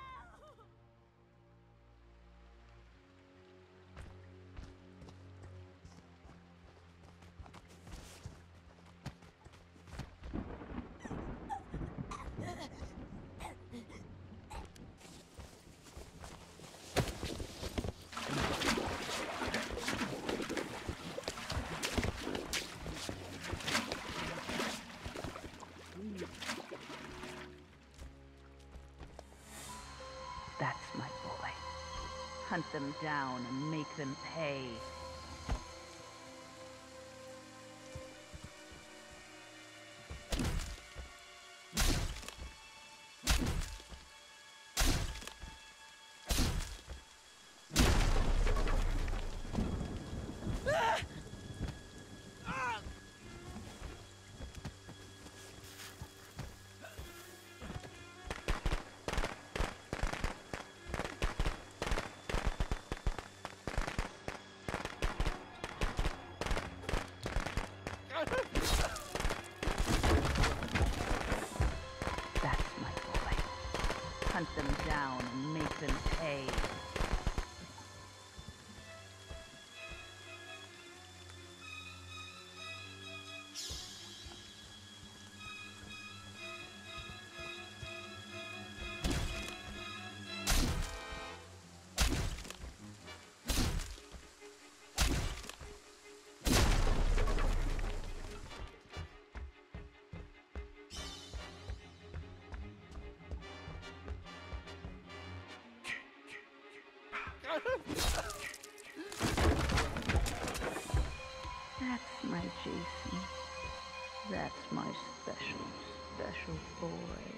That's my boy. Hunt them down and make them pay. down and make them pay. That's my Jason. That's my special, special boy.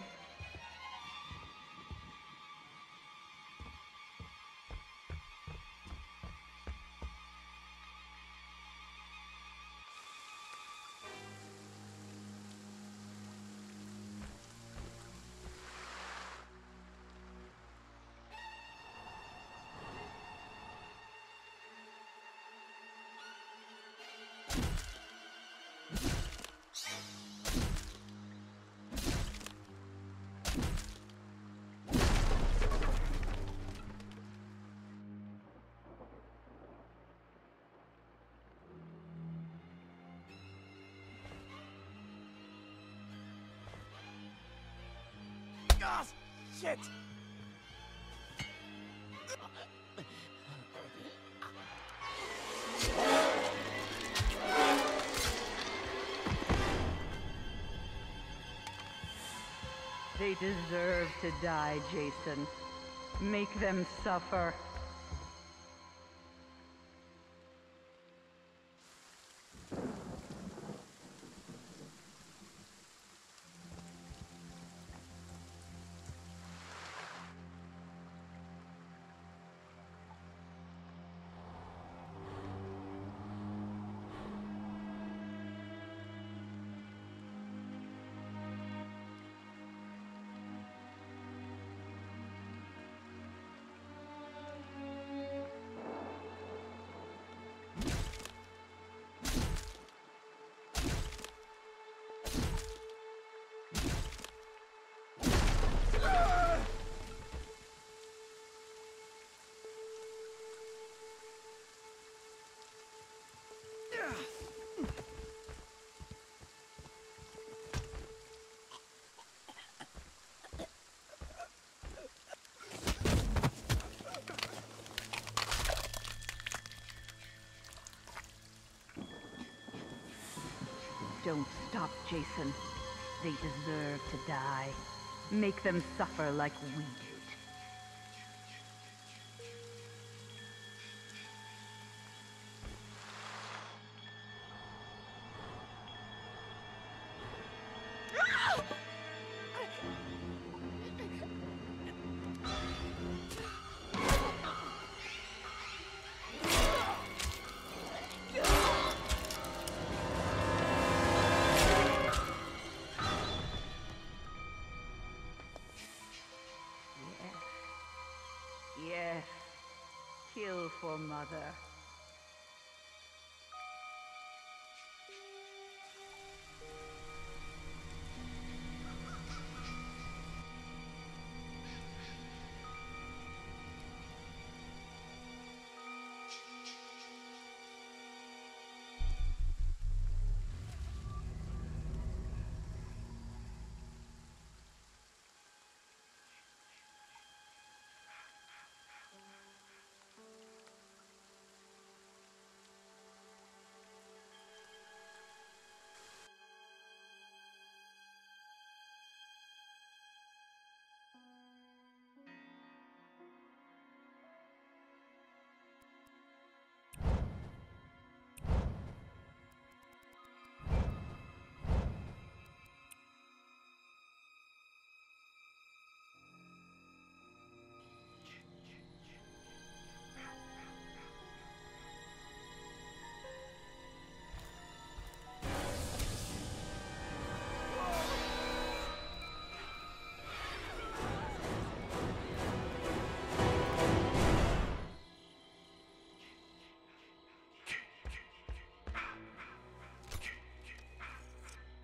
Ah, shit! They deserve to die, Jason. Make them suffer. Don't stop, Jason. They deserve to die. Make them suffer like we did. Yes. Kill for Mother.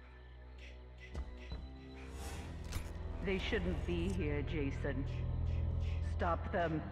They shouldn't be here, Jason. stop them.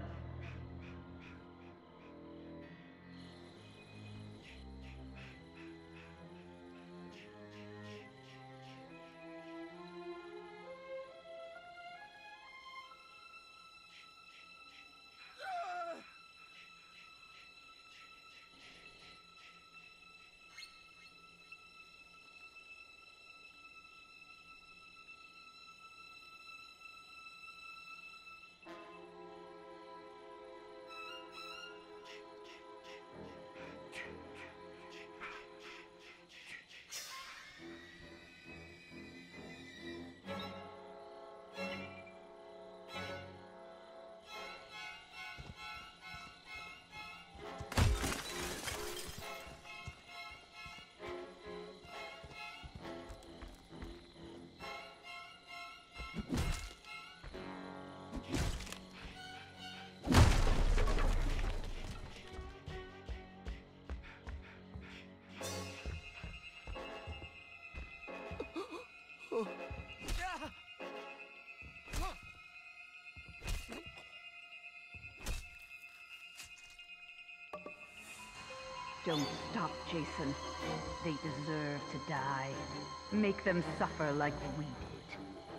Don't stop, Jason. They deserve to die. Make them suffer like we did.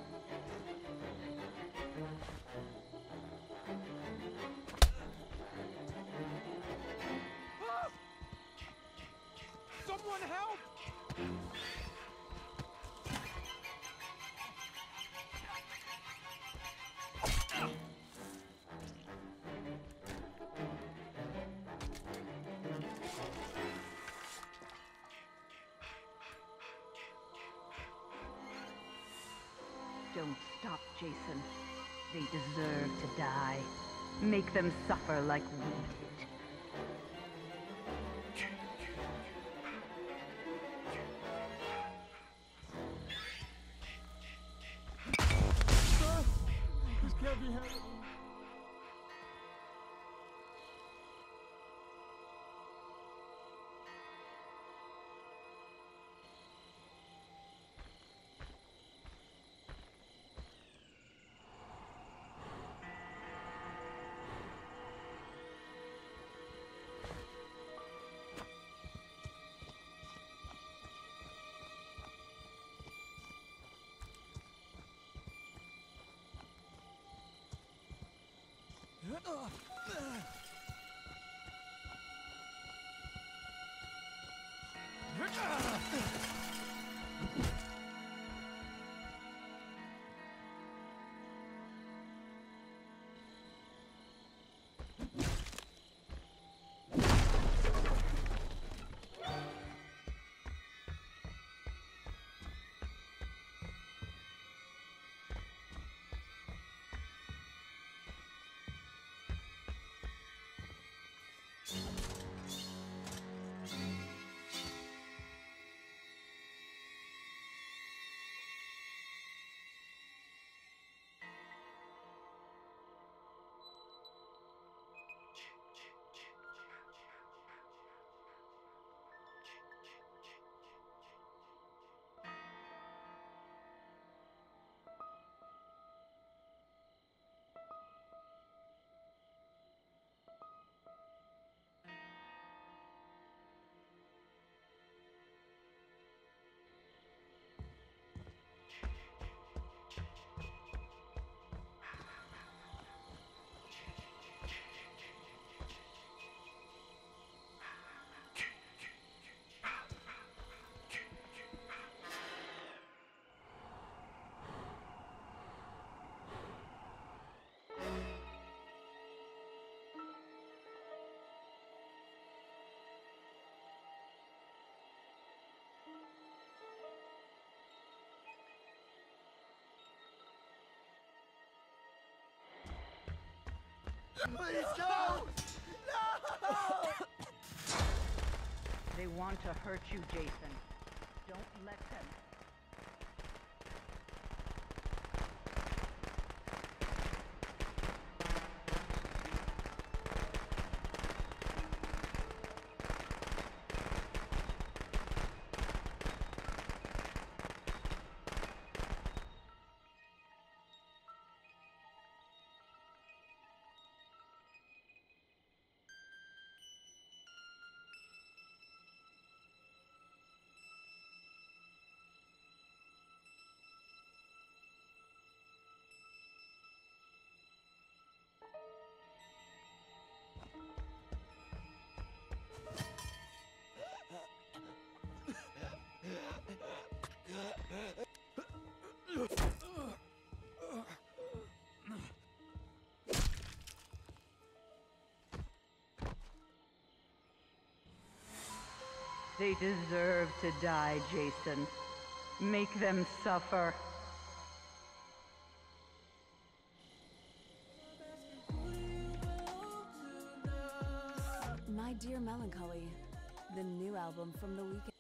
Someone help! Don't stop, Jason. They deserve to die. Make them suffer like we did. This can't be happening. Please, no! No! They want to hurt you, Jason. Don't let them. They deserve to die, Jason. Make them suffer. My Dear Melancholy, the new album from The Weeknd.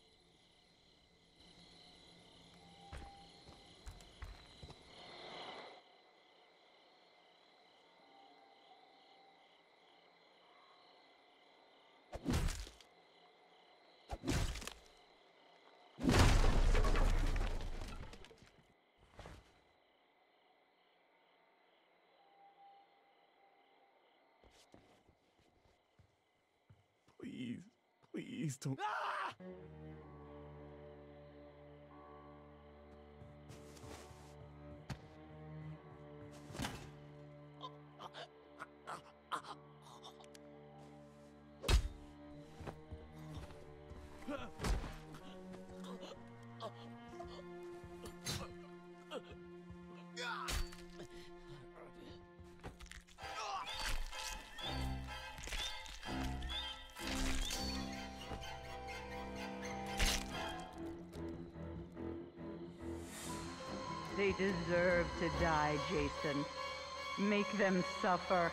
Please, please don't. Ah! They deserve to die, Jason. Make them suffer.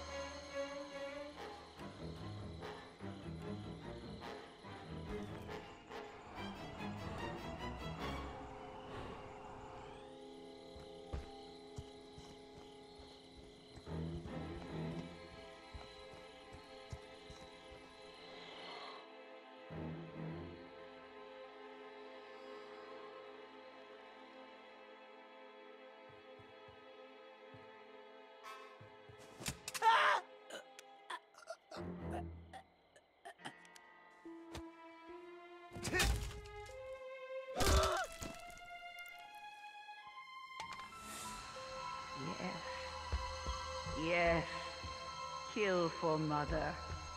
Yes. Yes. Kill for Mother.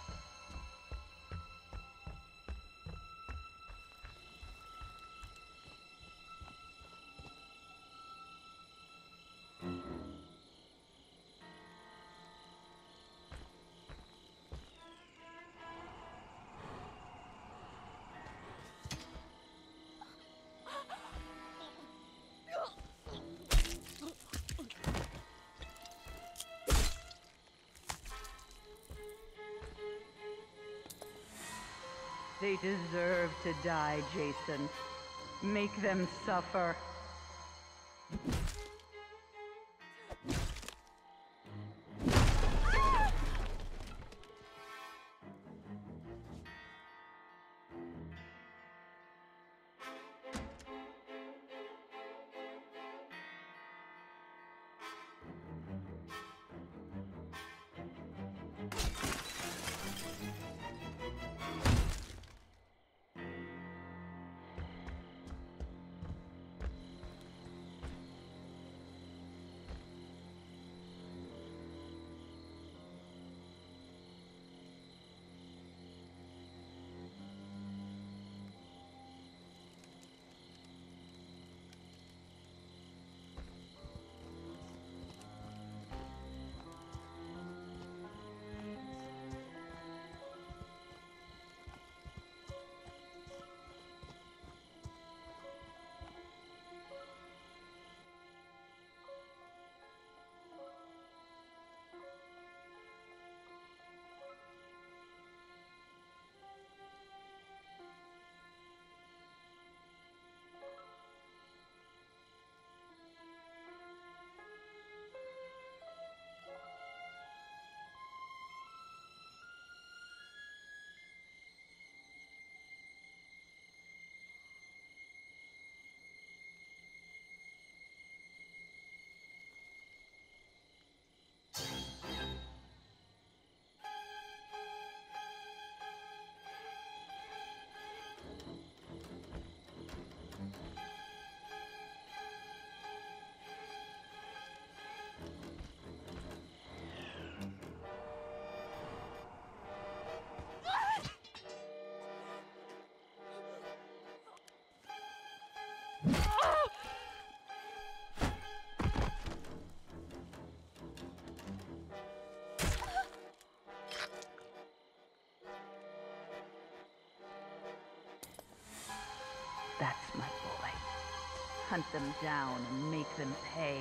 They deserve to die, Jason. Make them suffer. That's my boy. Hunt them down and make them pay.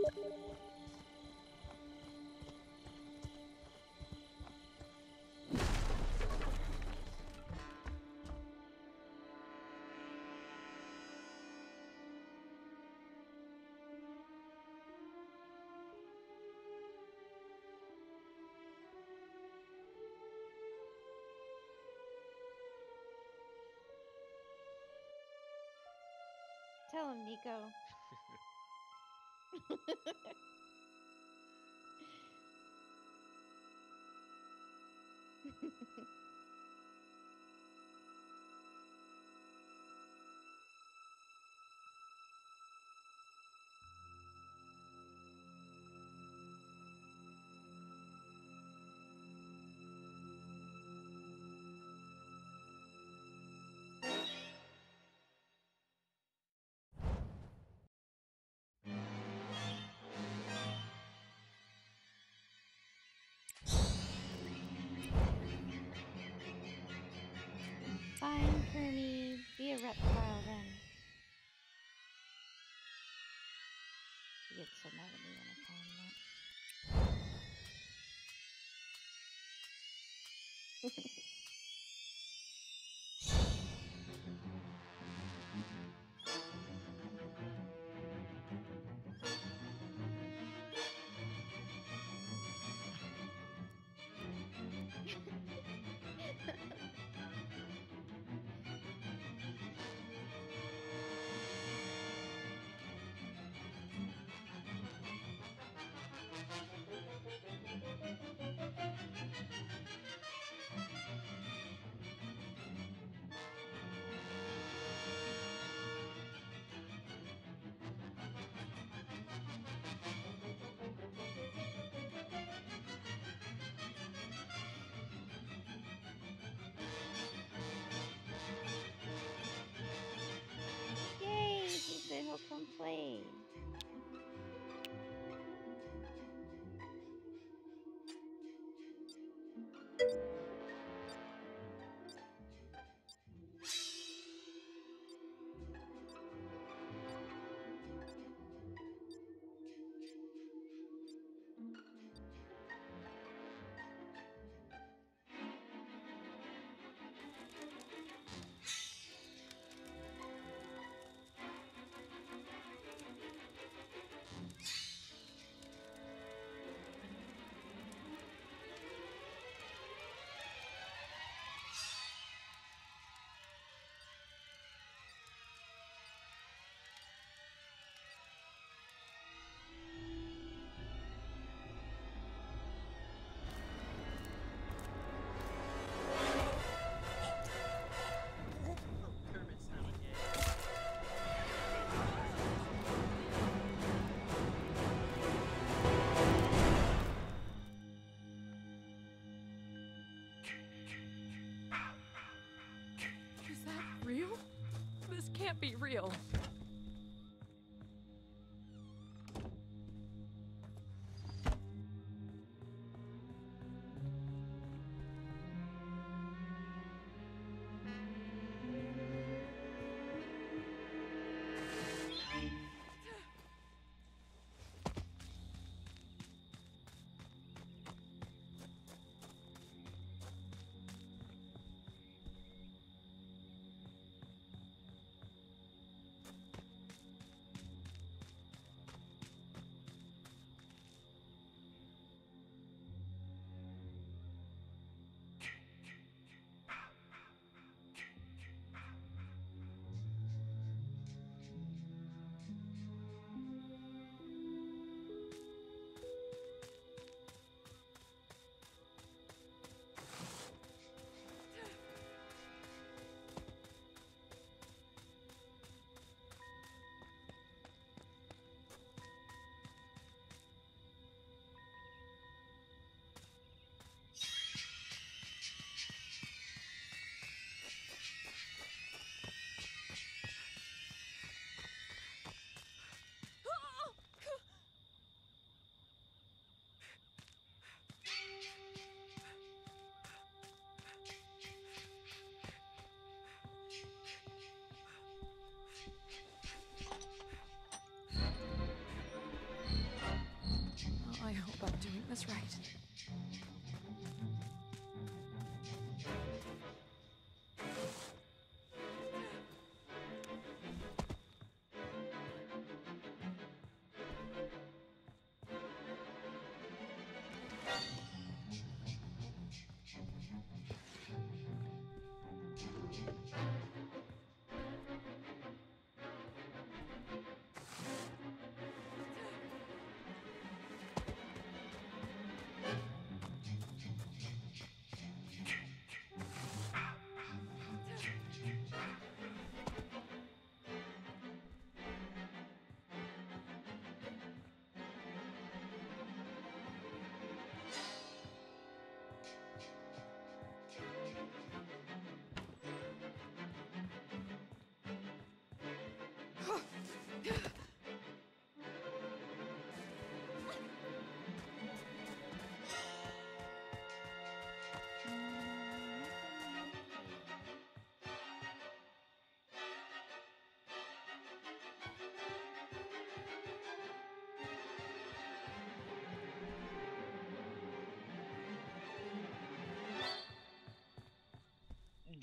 Tell him, Nico. Fine, Kermie. Be a reptile then. He gets so mad at me when I call him that. Yay! He said he'll come play. Is that real? This can't be real.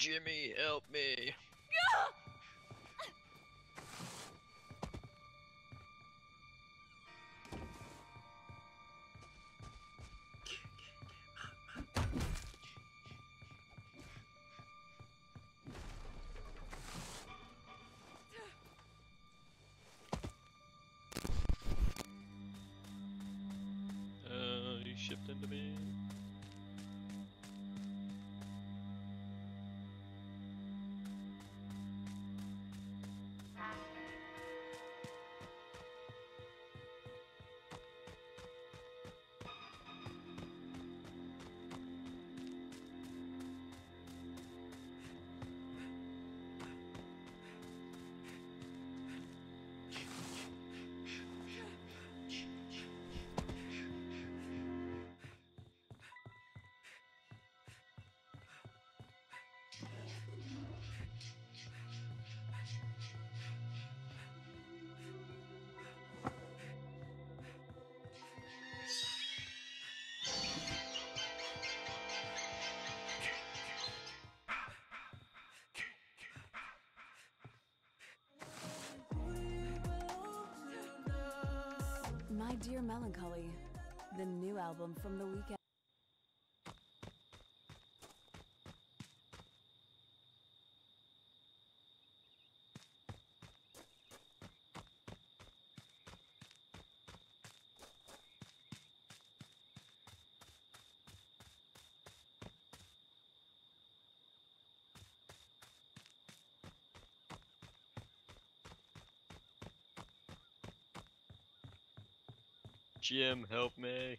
Jimmy, help me. You shipped into me. My Dear Melancholy, the new album from The Weeknd. Jim, help me.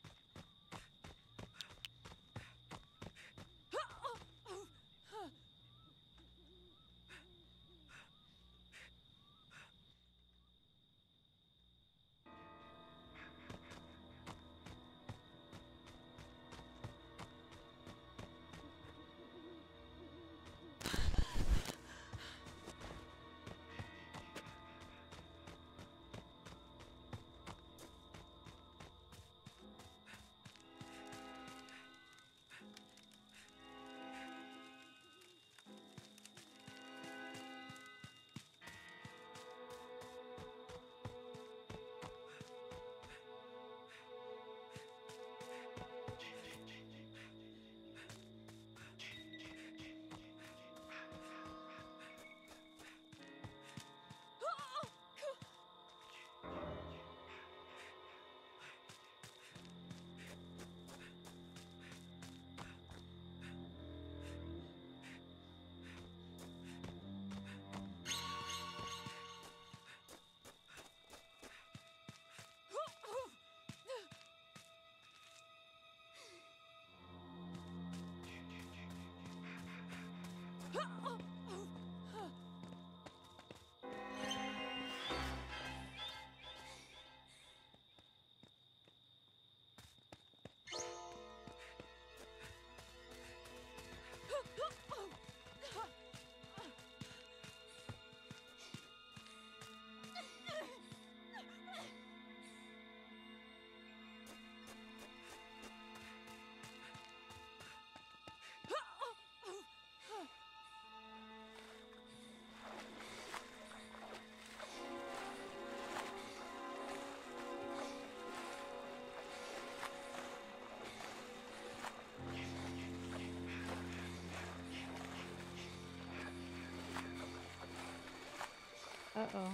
Uh-oh.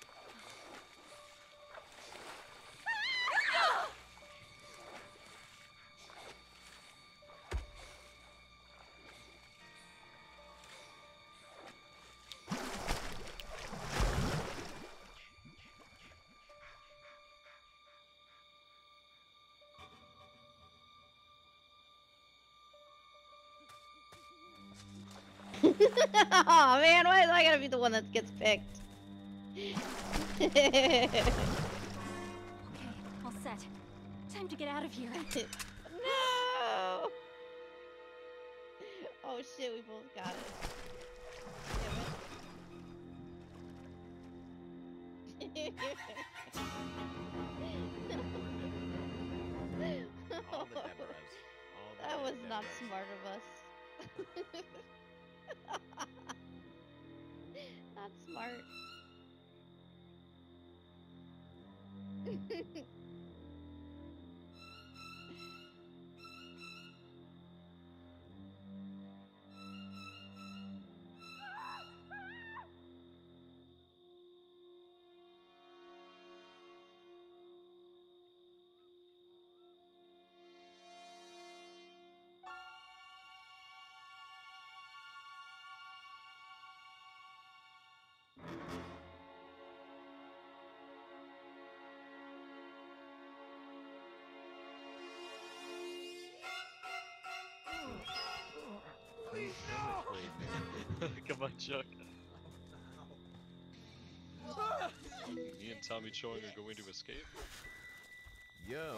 Oh man, why is I gotta be the one that gets picked? Okay, all set. Time to get out of here. No! Oh shit, we both got it. Damn it. All the Deborahs. All the That was not Deborahs. smart of us. That's smart. Please Come on, Chuck. Me and Tommy Chong are going to escape. Yo.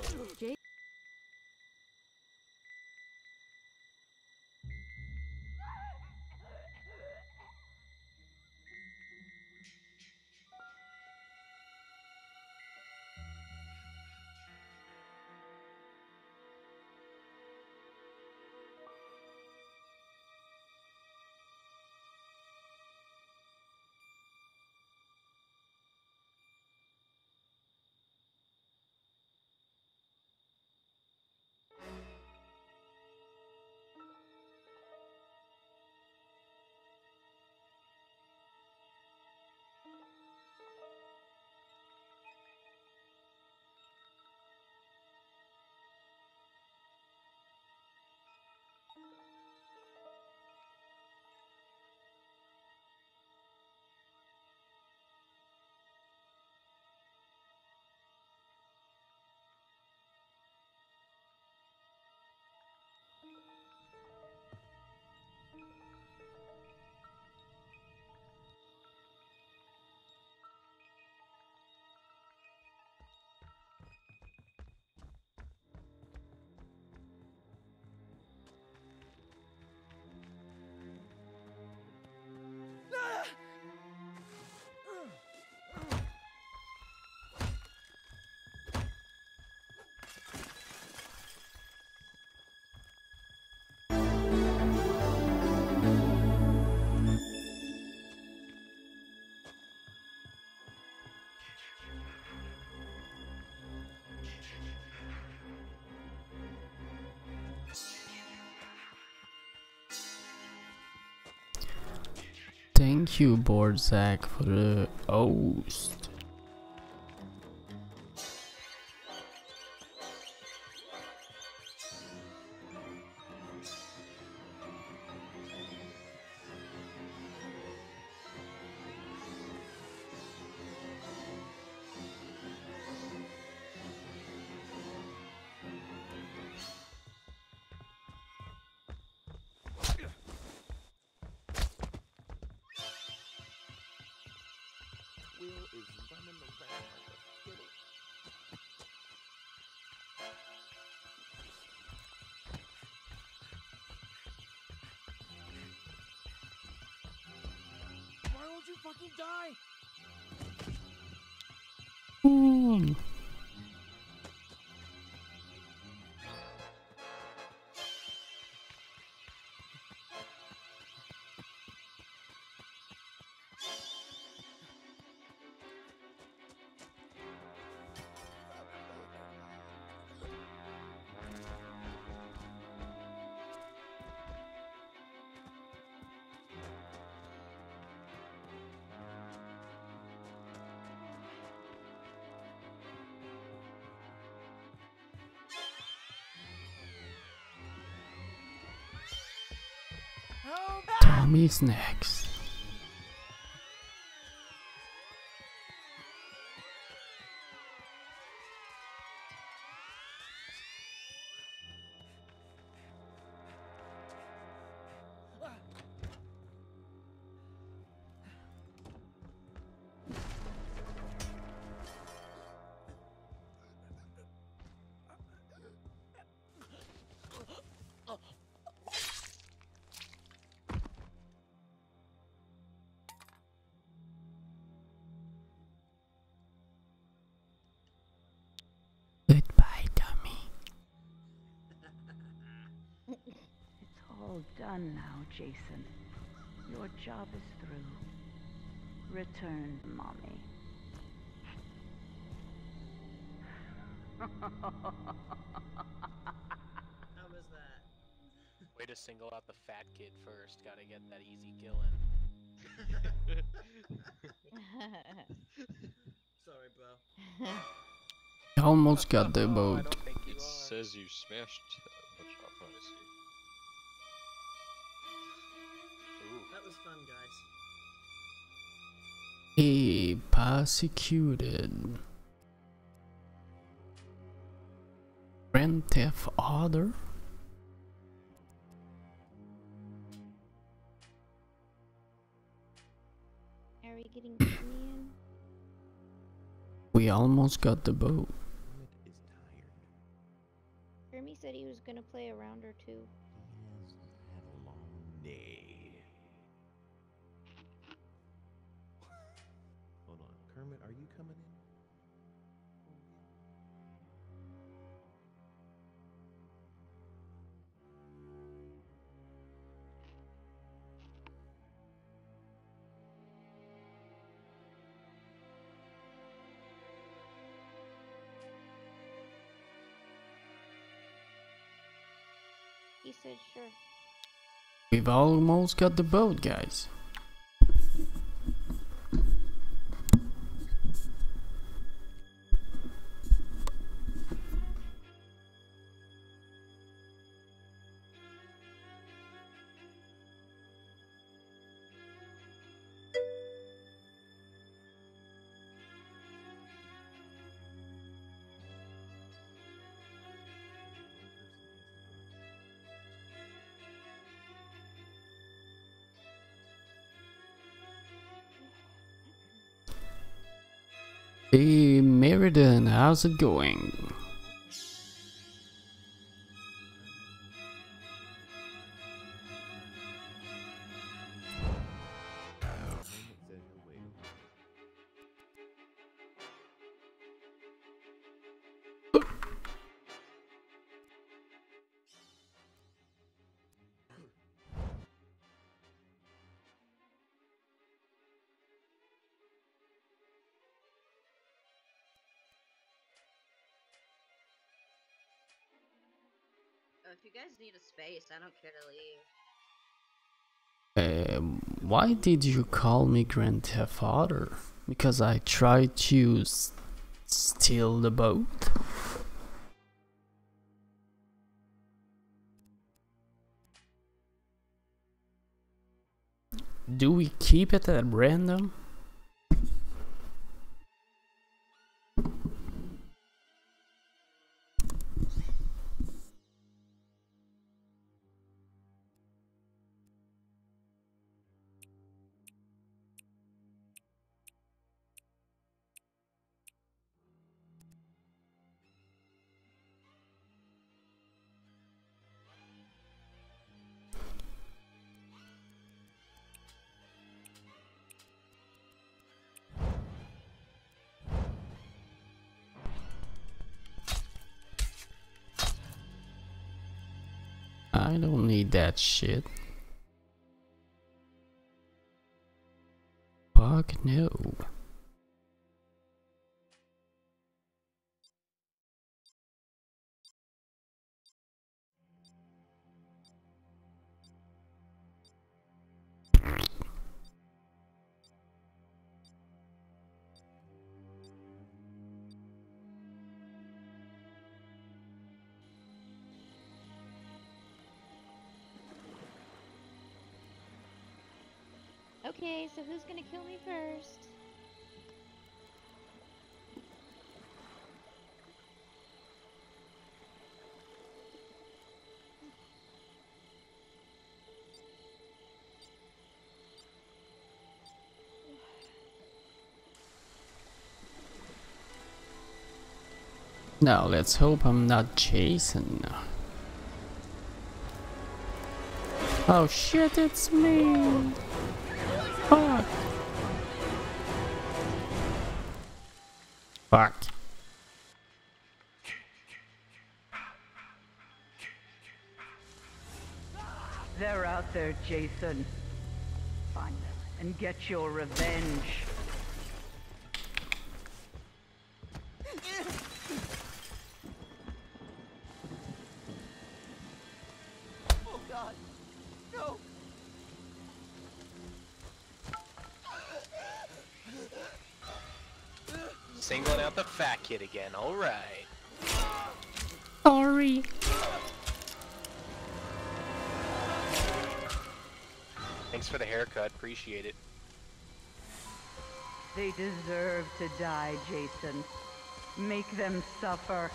Thank you, Board Zach, for the host. Why won't you fucking die? Tommy's next. Goodbye, Tommy. It's all done now, Jason. Your job is through. Return, mommy. How was that? Way to single out the fat kid first. Gotta get that easy kill in. Sorry, bro. Almost got the boat. It says you smashed a bunch of opponents. That was fun, guys. He persecuted. Grand Theft Auto. Are we getting Jimmy in? We almost got the boat. Jeremy said he was gonna play a round or two. Had a long day. Hold on, Kermit, are you coming in? He said sure. We've almost got the boat, guys. Hey Meriden, how's it going? If you guys need a space, I don't care to leave. Why did you call me Grand Theft Auto? Because I tried to steal the boat? Do we keep it at random? I don't need that shit. Fuck no. Okay, so who's gonna kill me first? Now let's hope I'm not Jason. Oh shit, it's me! Fuck! Fuck. They're out there, Jason. and get your revenge. Oh God, no! Singling out the fat kid again, alright. Sorry. Thanks for the haircut, appreciate it. They deserve to die, Jason. Make them suffer.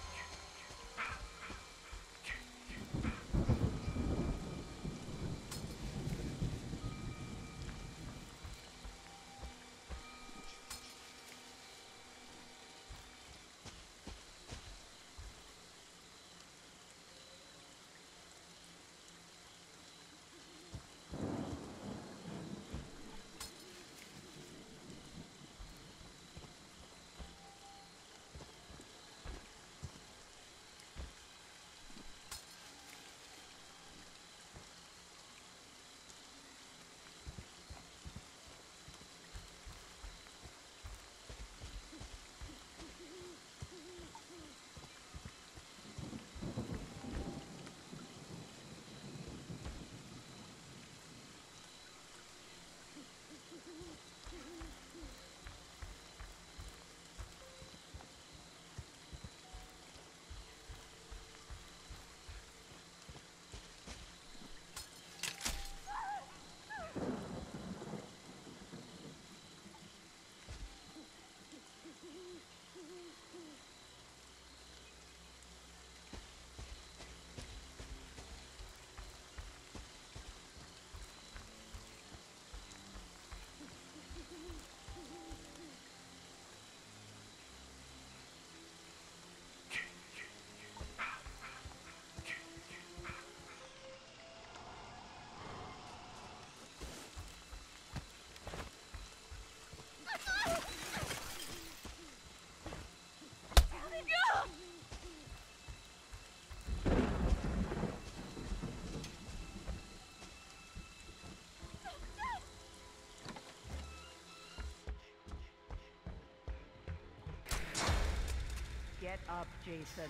Get up, Jason.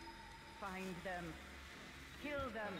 Find them. Kill them.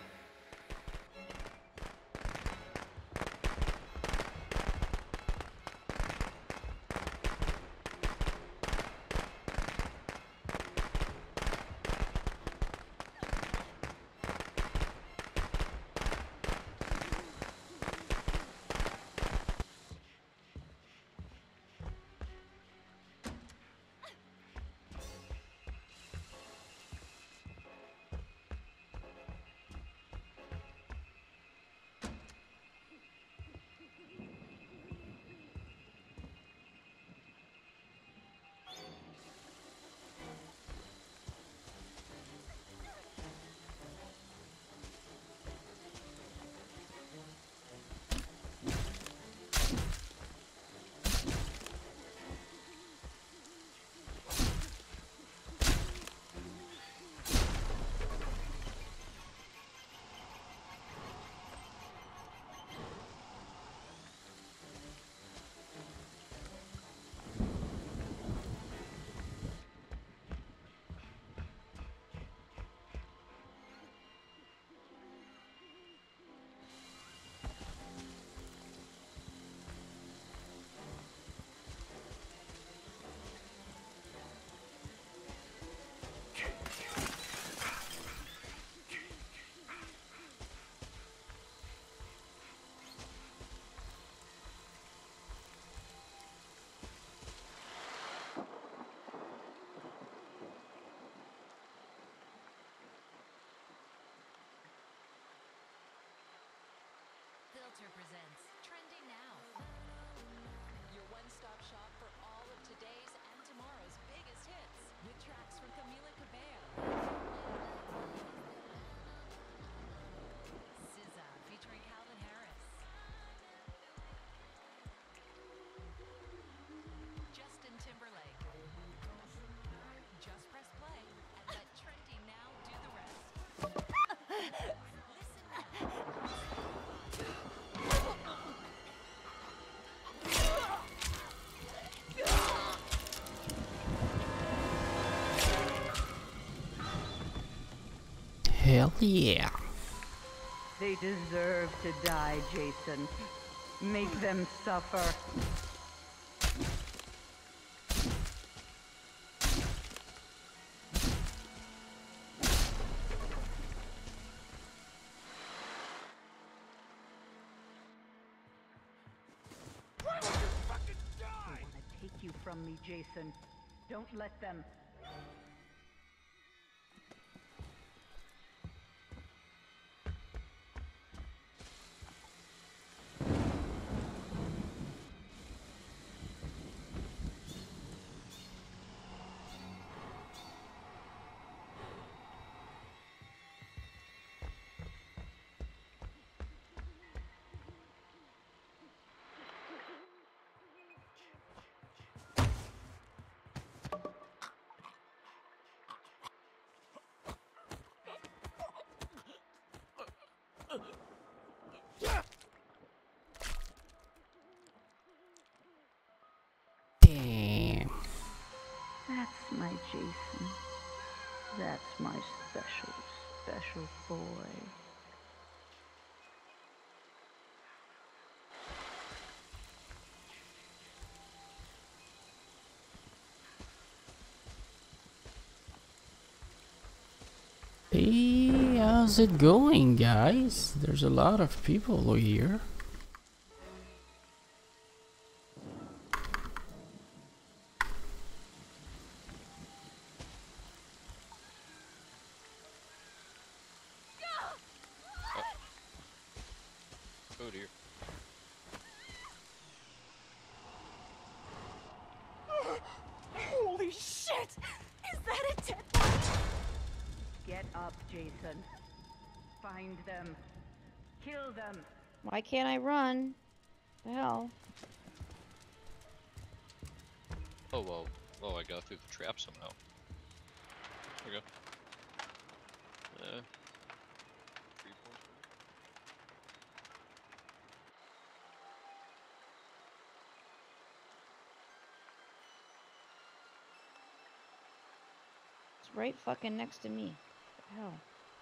Presents Trending Now. Your one-stop shop for all of today's and tomorrow's biggest hits with tracks from Camila Cabello, SZA featuring Calvin Harris, Justin Timberlake. Just press play and let Trending Now do the rest. Listen now. Hell yeah. They deserve to die, Jason. Make them suffer. They want to take you from me, Jason. Don't let them. Damn. That's my Jason. That's my special, special boy. Hey, how's it going, guys? There's a lot of people here. Oh dear. Holy shit! Is that a dead body? Get up, Jason. Find them. Kill them. Why can't I run? The hell? Oh, well. Oh, I got through the trap somehow. There we go. 3 points. It's right fucking next to me. What the hell?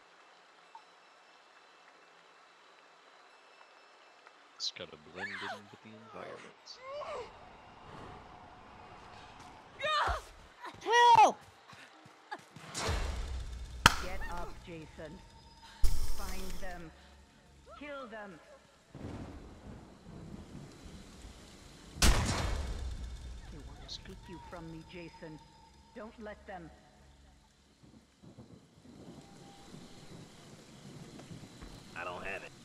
It's gotta blend in with the environment. Help! Get up, Jason. Find them. Kill them. They want to take you from me, Jason. Don't let them. I don't have it.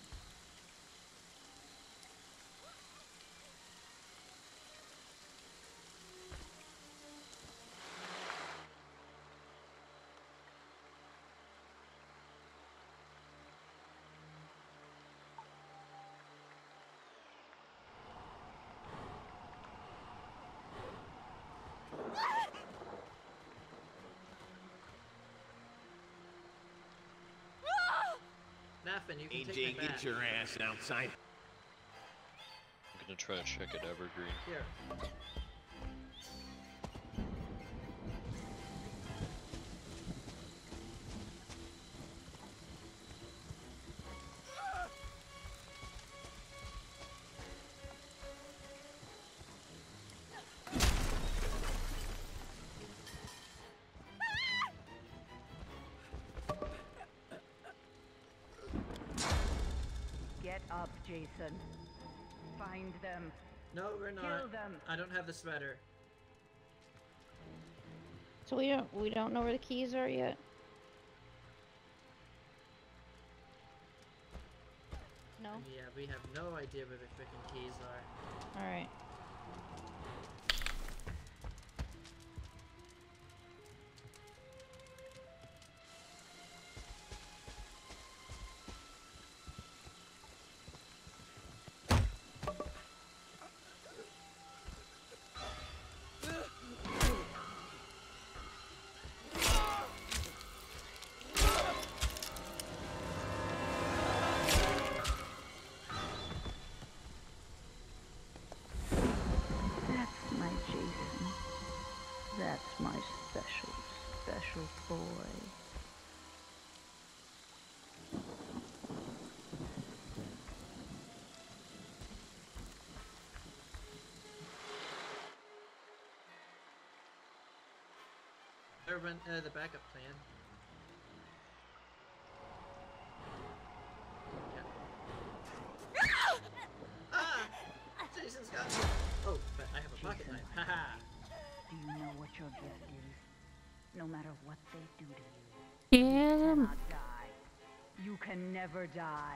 Naffin, you can AJ, take my get bat. your ass outside. I'm gonna try to check it evergreen. Here. Get up, Jason. Find them. No, we're not. Kill them. I don't have the sweater. So we don't know where the keys are yet. No. Yeah, we have no idea where the freaking keys are. All right. Everyone, the backup plan. Ah! Jason's got me! Oh, but I have a pocket knife. Haha! Do you know what your gift is? No matter what they do to you, Kill you him. cannot die. You can never die.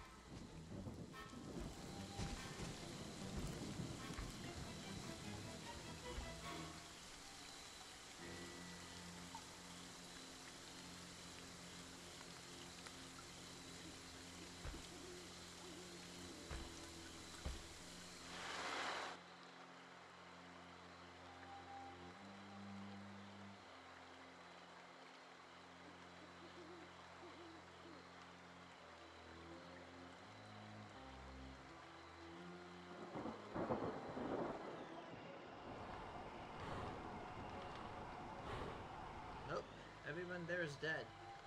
Nope. Everyone there is dead.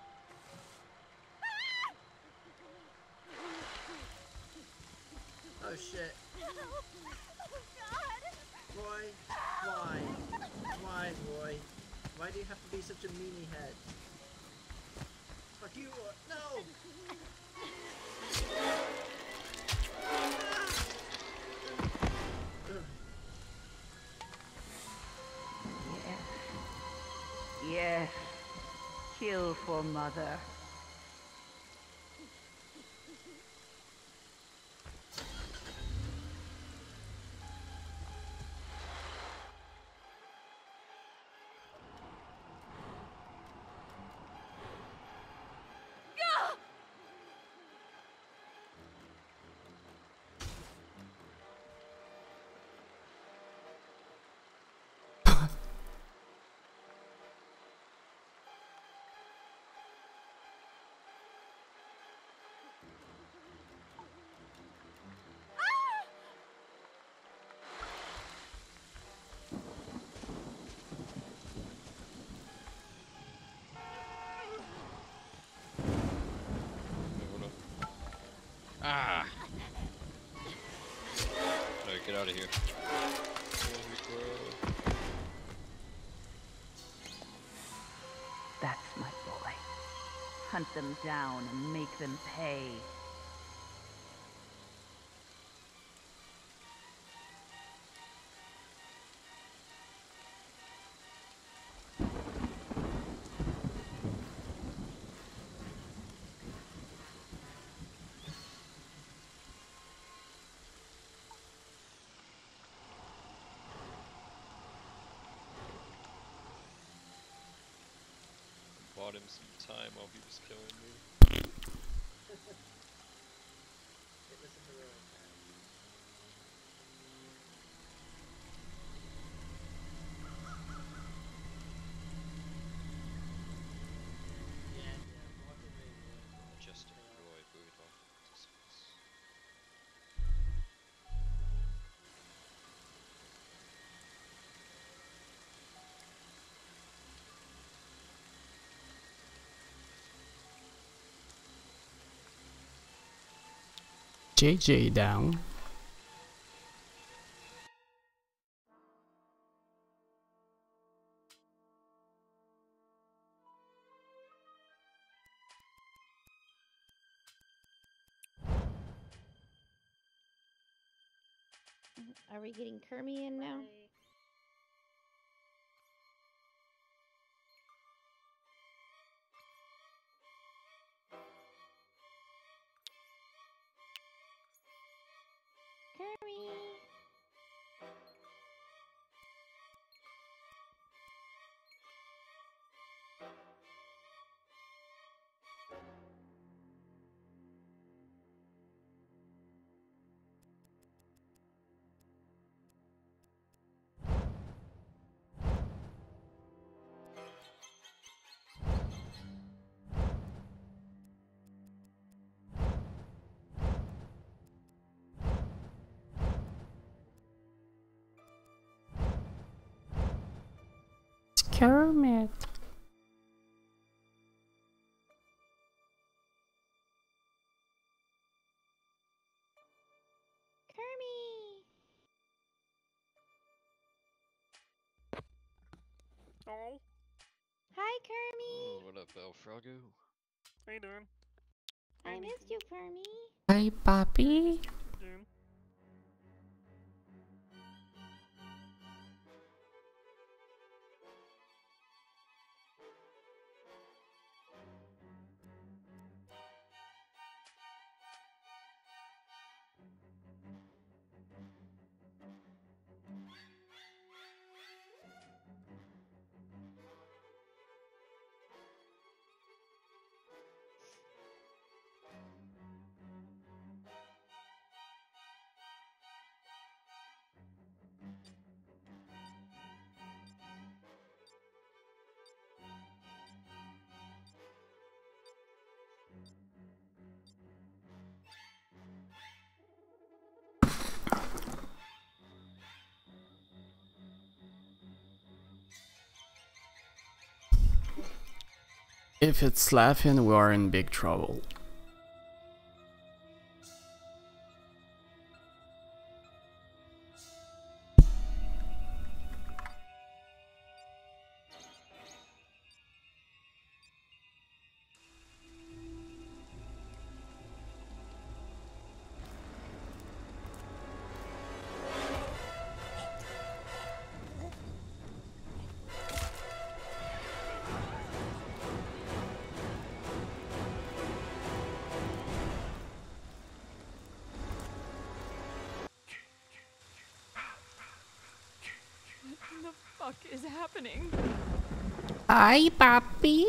Oh shit. Roy, why? Why, Roy? Why do you have to be such a meanie head? Fuck you, Roy. No! Yes. Kill for mother. Ah! Alright, get out of here. That's my boy. Hunt them down and make them pay. Bought him some time while he was killing me. It was a heroic act. Yeah, walk away, Roy. Just Roy Boudon. JJ down. Are we getting Kermie in now? Kermie! Kermit. Kermie! Oh. What up, Belfrago? How you doing? I missed you, Fermi. Hi, Papi. Doing? If it's laughing, we are in big trouble. What the fuck is happening? Hi, Papi.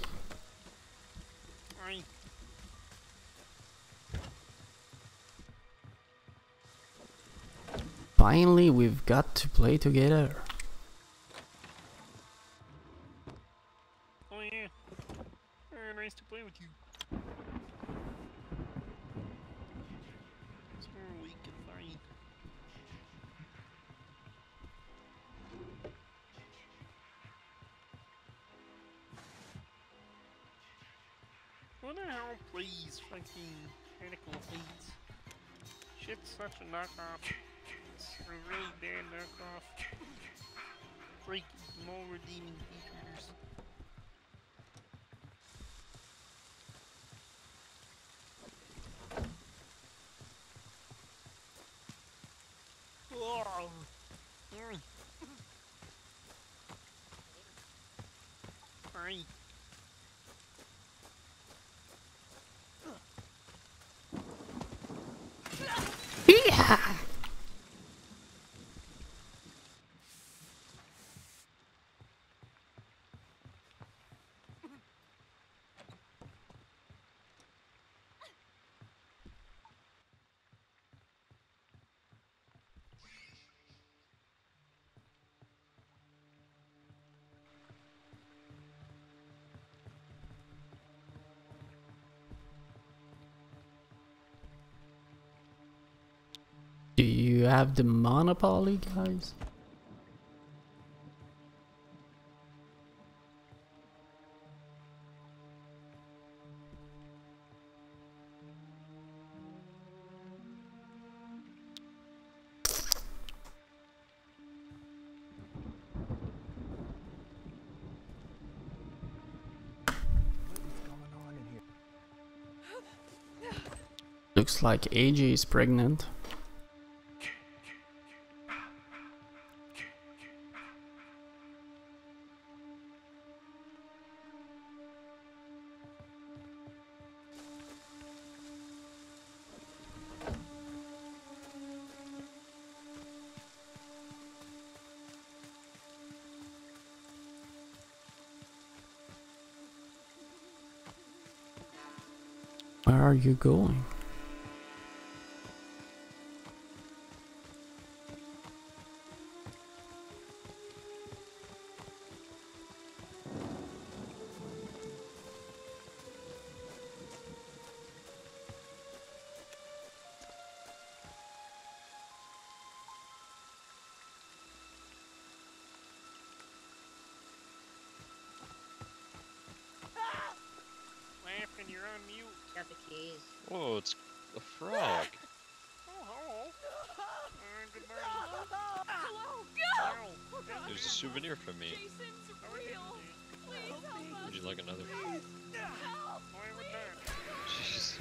Hi. Finally, we've got to play together. Oh yeah. Nice to play with you. So we can find. What the hell plays fucking Critical Fates? Shit's such a knockoff. It's a really bad knockoff. Like, no redeeming features. Oh. Sorry. Yeah. Do you have the Monopoly, guys? Looks like AJ is pregnant. Where are you going? Laughing, you're on mute. Got the keys. Whoa, it's a frog. Oh, hello. Goodbye. Hello, go! There's a souvenir from me. Jason's real. Please help us. you like another? Why would not? Jeez.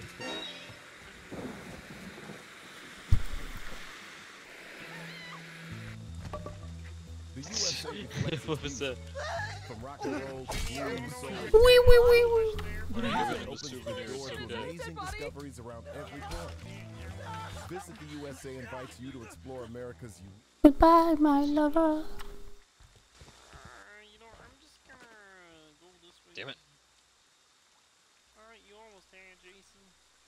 The USA What was that? from rock and roll to blues, soul. Wee wee wee wee. Give him a Opens the souvenir, door it's to okay. amazing discoveries around every corner. Visit the USA invites you to explore America's Goodbye, my lover. You know, I'm just gonna go this way. Damn it. Alright, you almost had, Jason.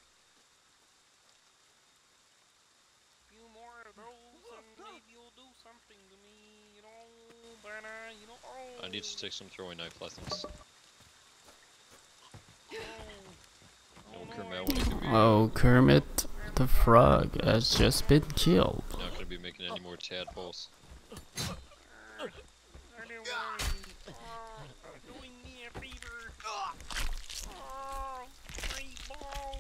Few more of those, and maybe you'll do something to me, you know. But, you know, oh. I need to take some throwing knife lessons. No, Kermit, when it could be, Oh, Kermit the Frog has just been killed. not gonna be making any more tadpoles. Doing me a favor. My balls.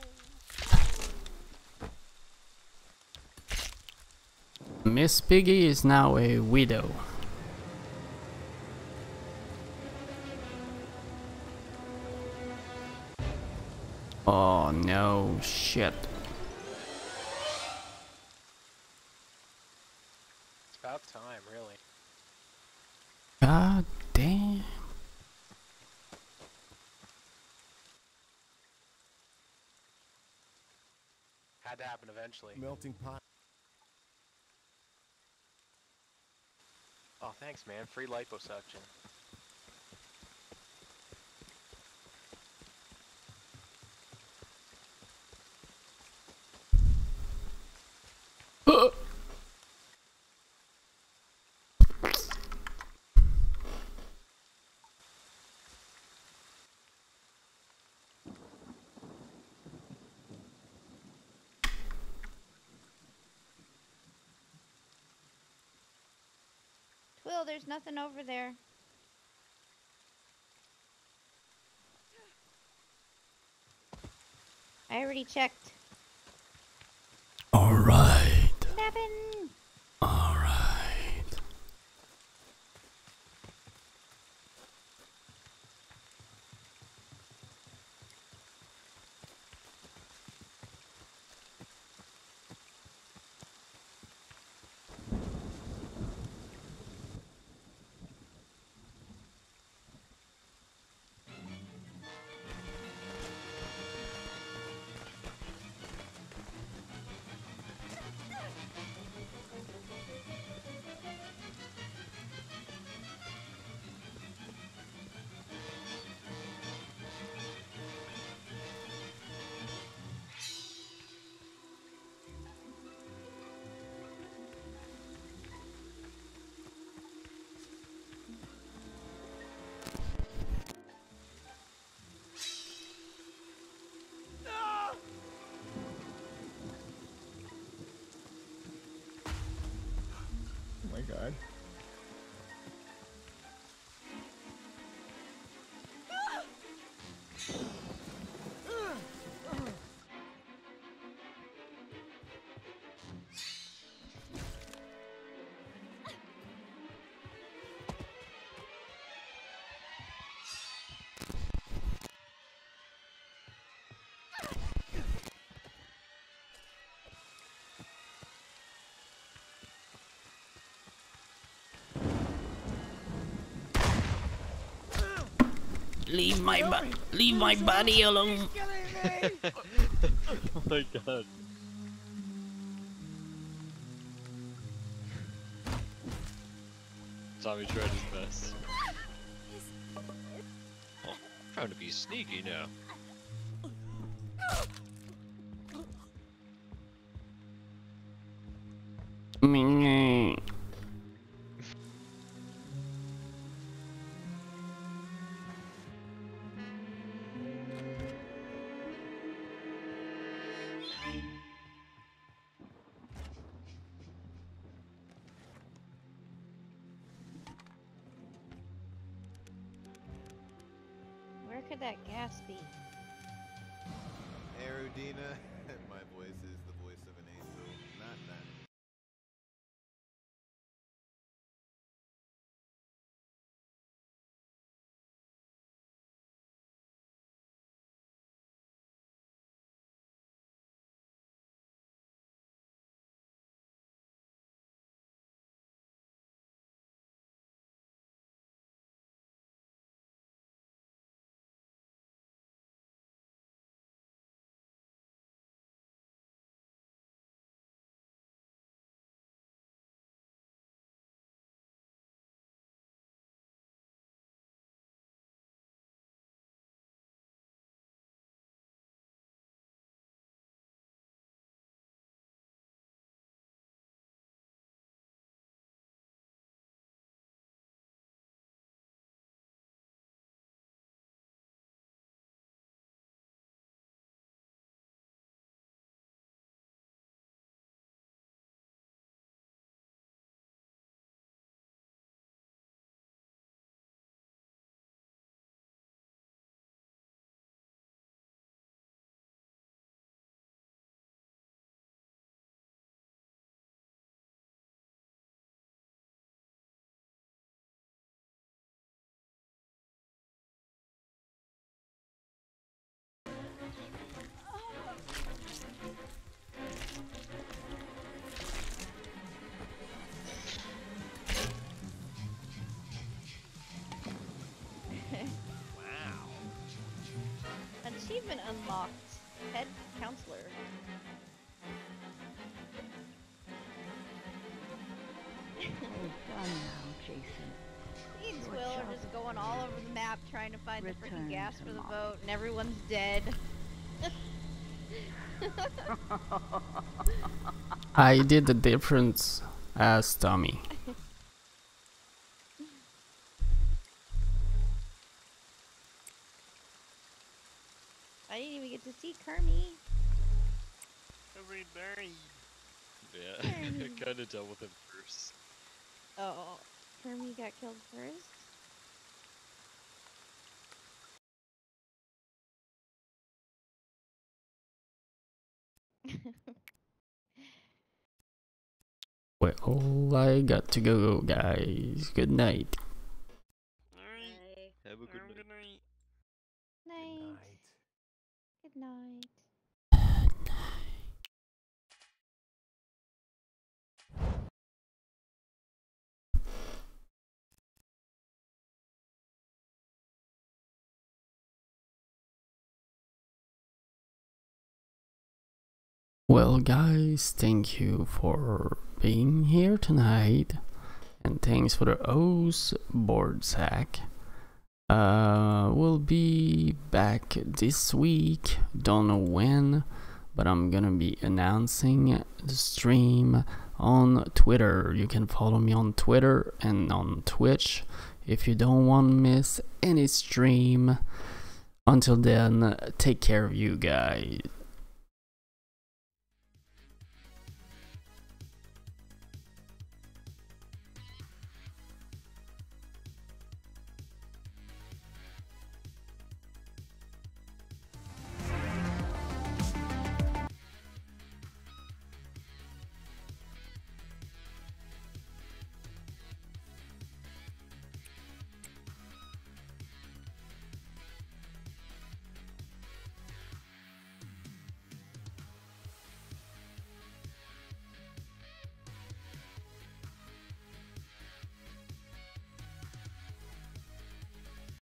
Miss Piggy is now a widow. Oh no, shit. It's about time, really. God damn. Had to happen eventually. melting pot. Oh, thanks, man. Free liposuction. Twill, there's nothing over there. I already checked. Alright. Nothing. Alright. Oh my god. Leave my body alone. Oh my god. Tommy tried his best. Oh, I'm trying to be sneaky now. Where could that gas be? Erudina, my voice is the voice of an angel, not that. done now, Jason. Me and Your Twill are job just is going all over the map trying to find the freaking Return gas to for the Mom. boat, and everyone's dead. I did the difference as Tommy. I didn't even get to see Kermie. Every day. Yeah, I kinda dealt with him first. Oh, Kermie got killed first? Well, I got to go, guys. Good night. Have a good night. Night. Good night. Well, guys, thank you for being here tonight, and thanks for the O's board sack. We'll be back this week, don't know when, but I'm gonna be announcing the stream on Twitter. You can follow me on Twitter and on Twitch if you don't want to miss any stream. Until then, take care of you guys.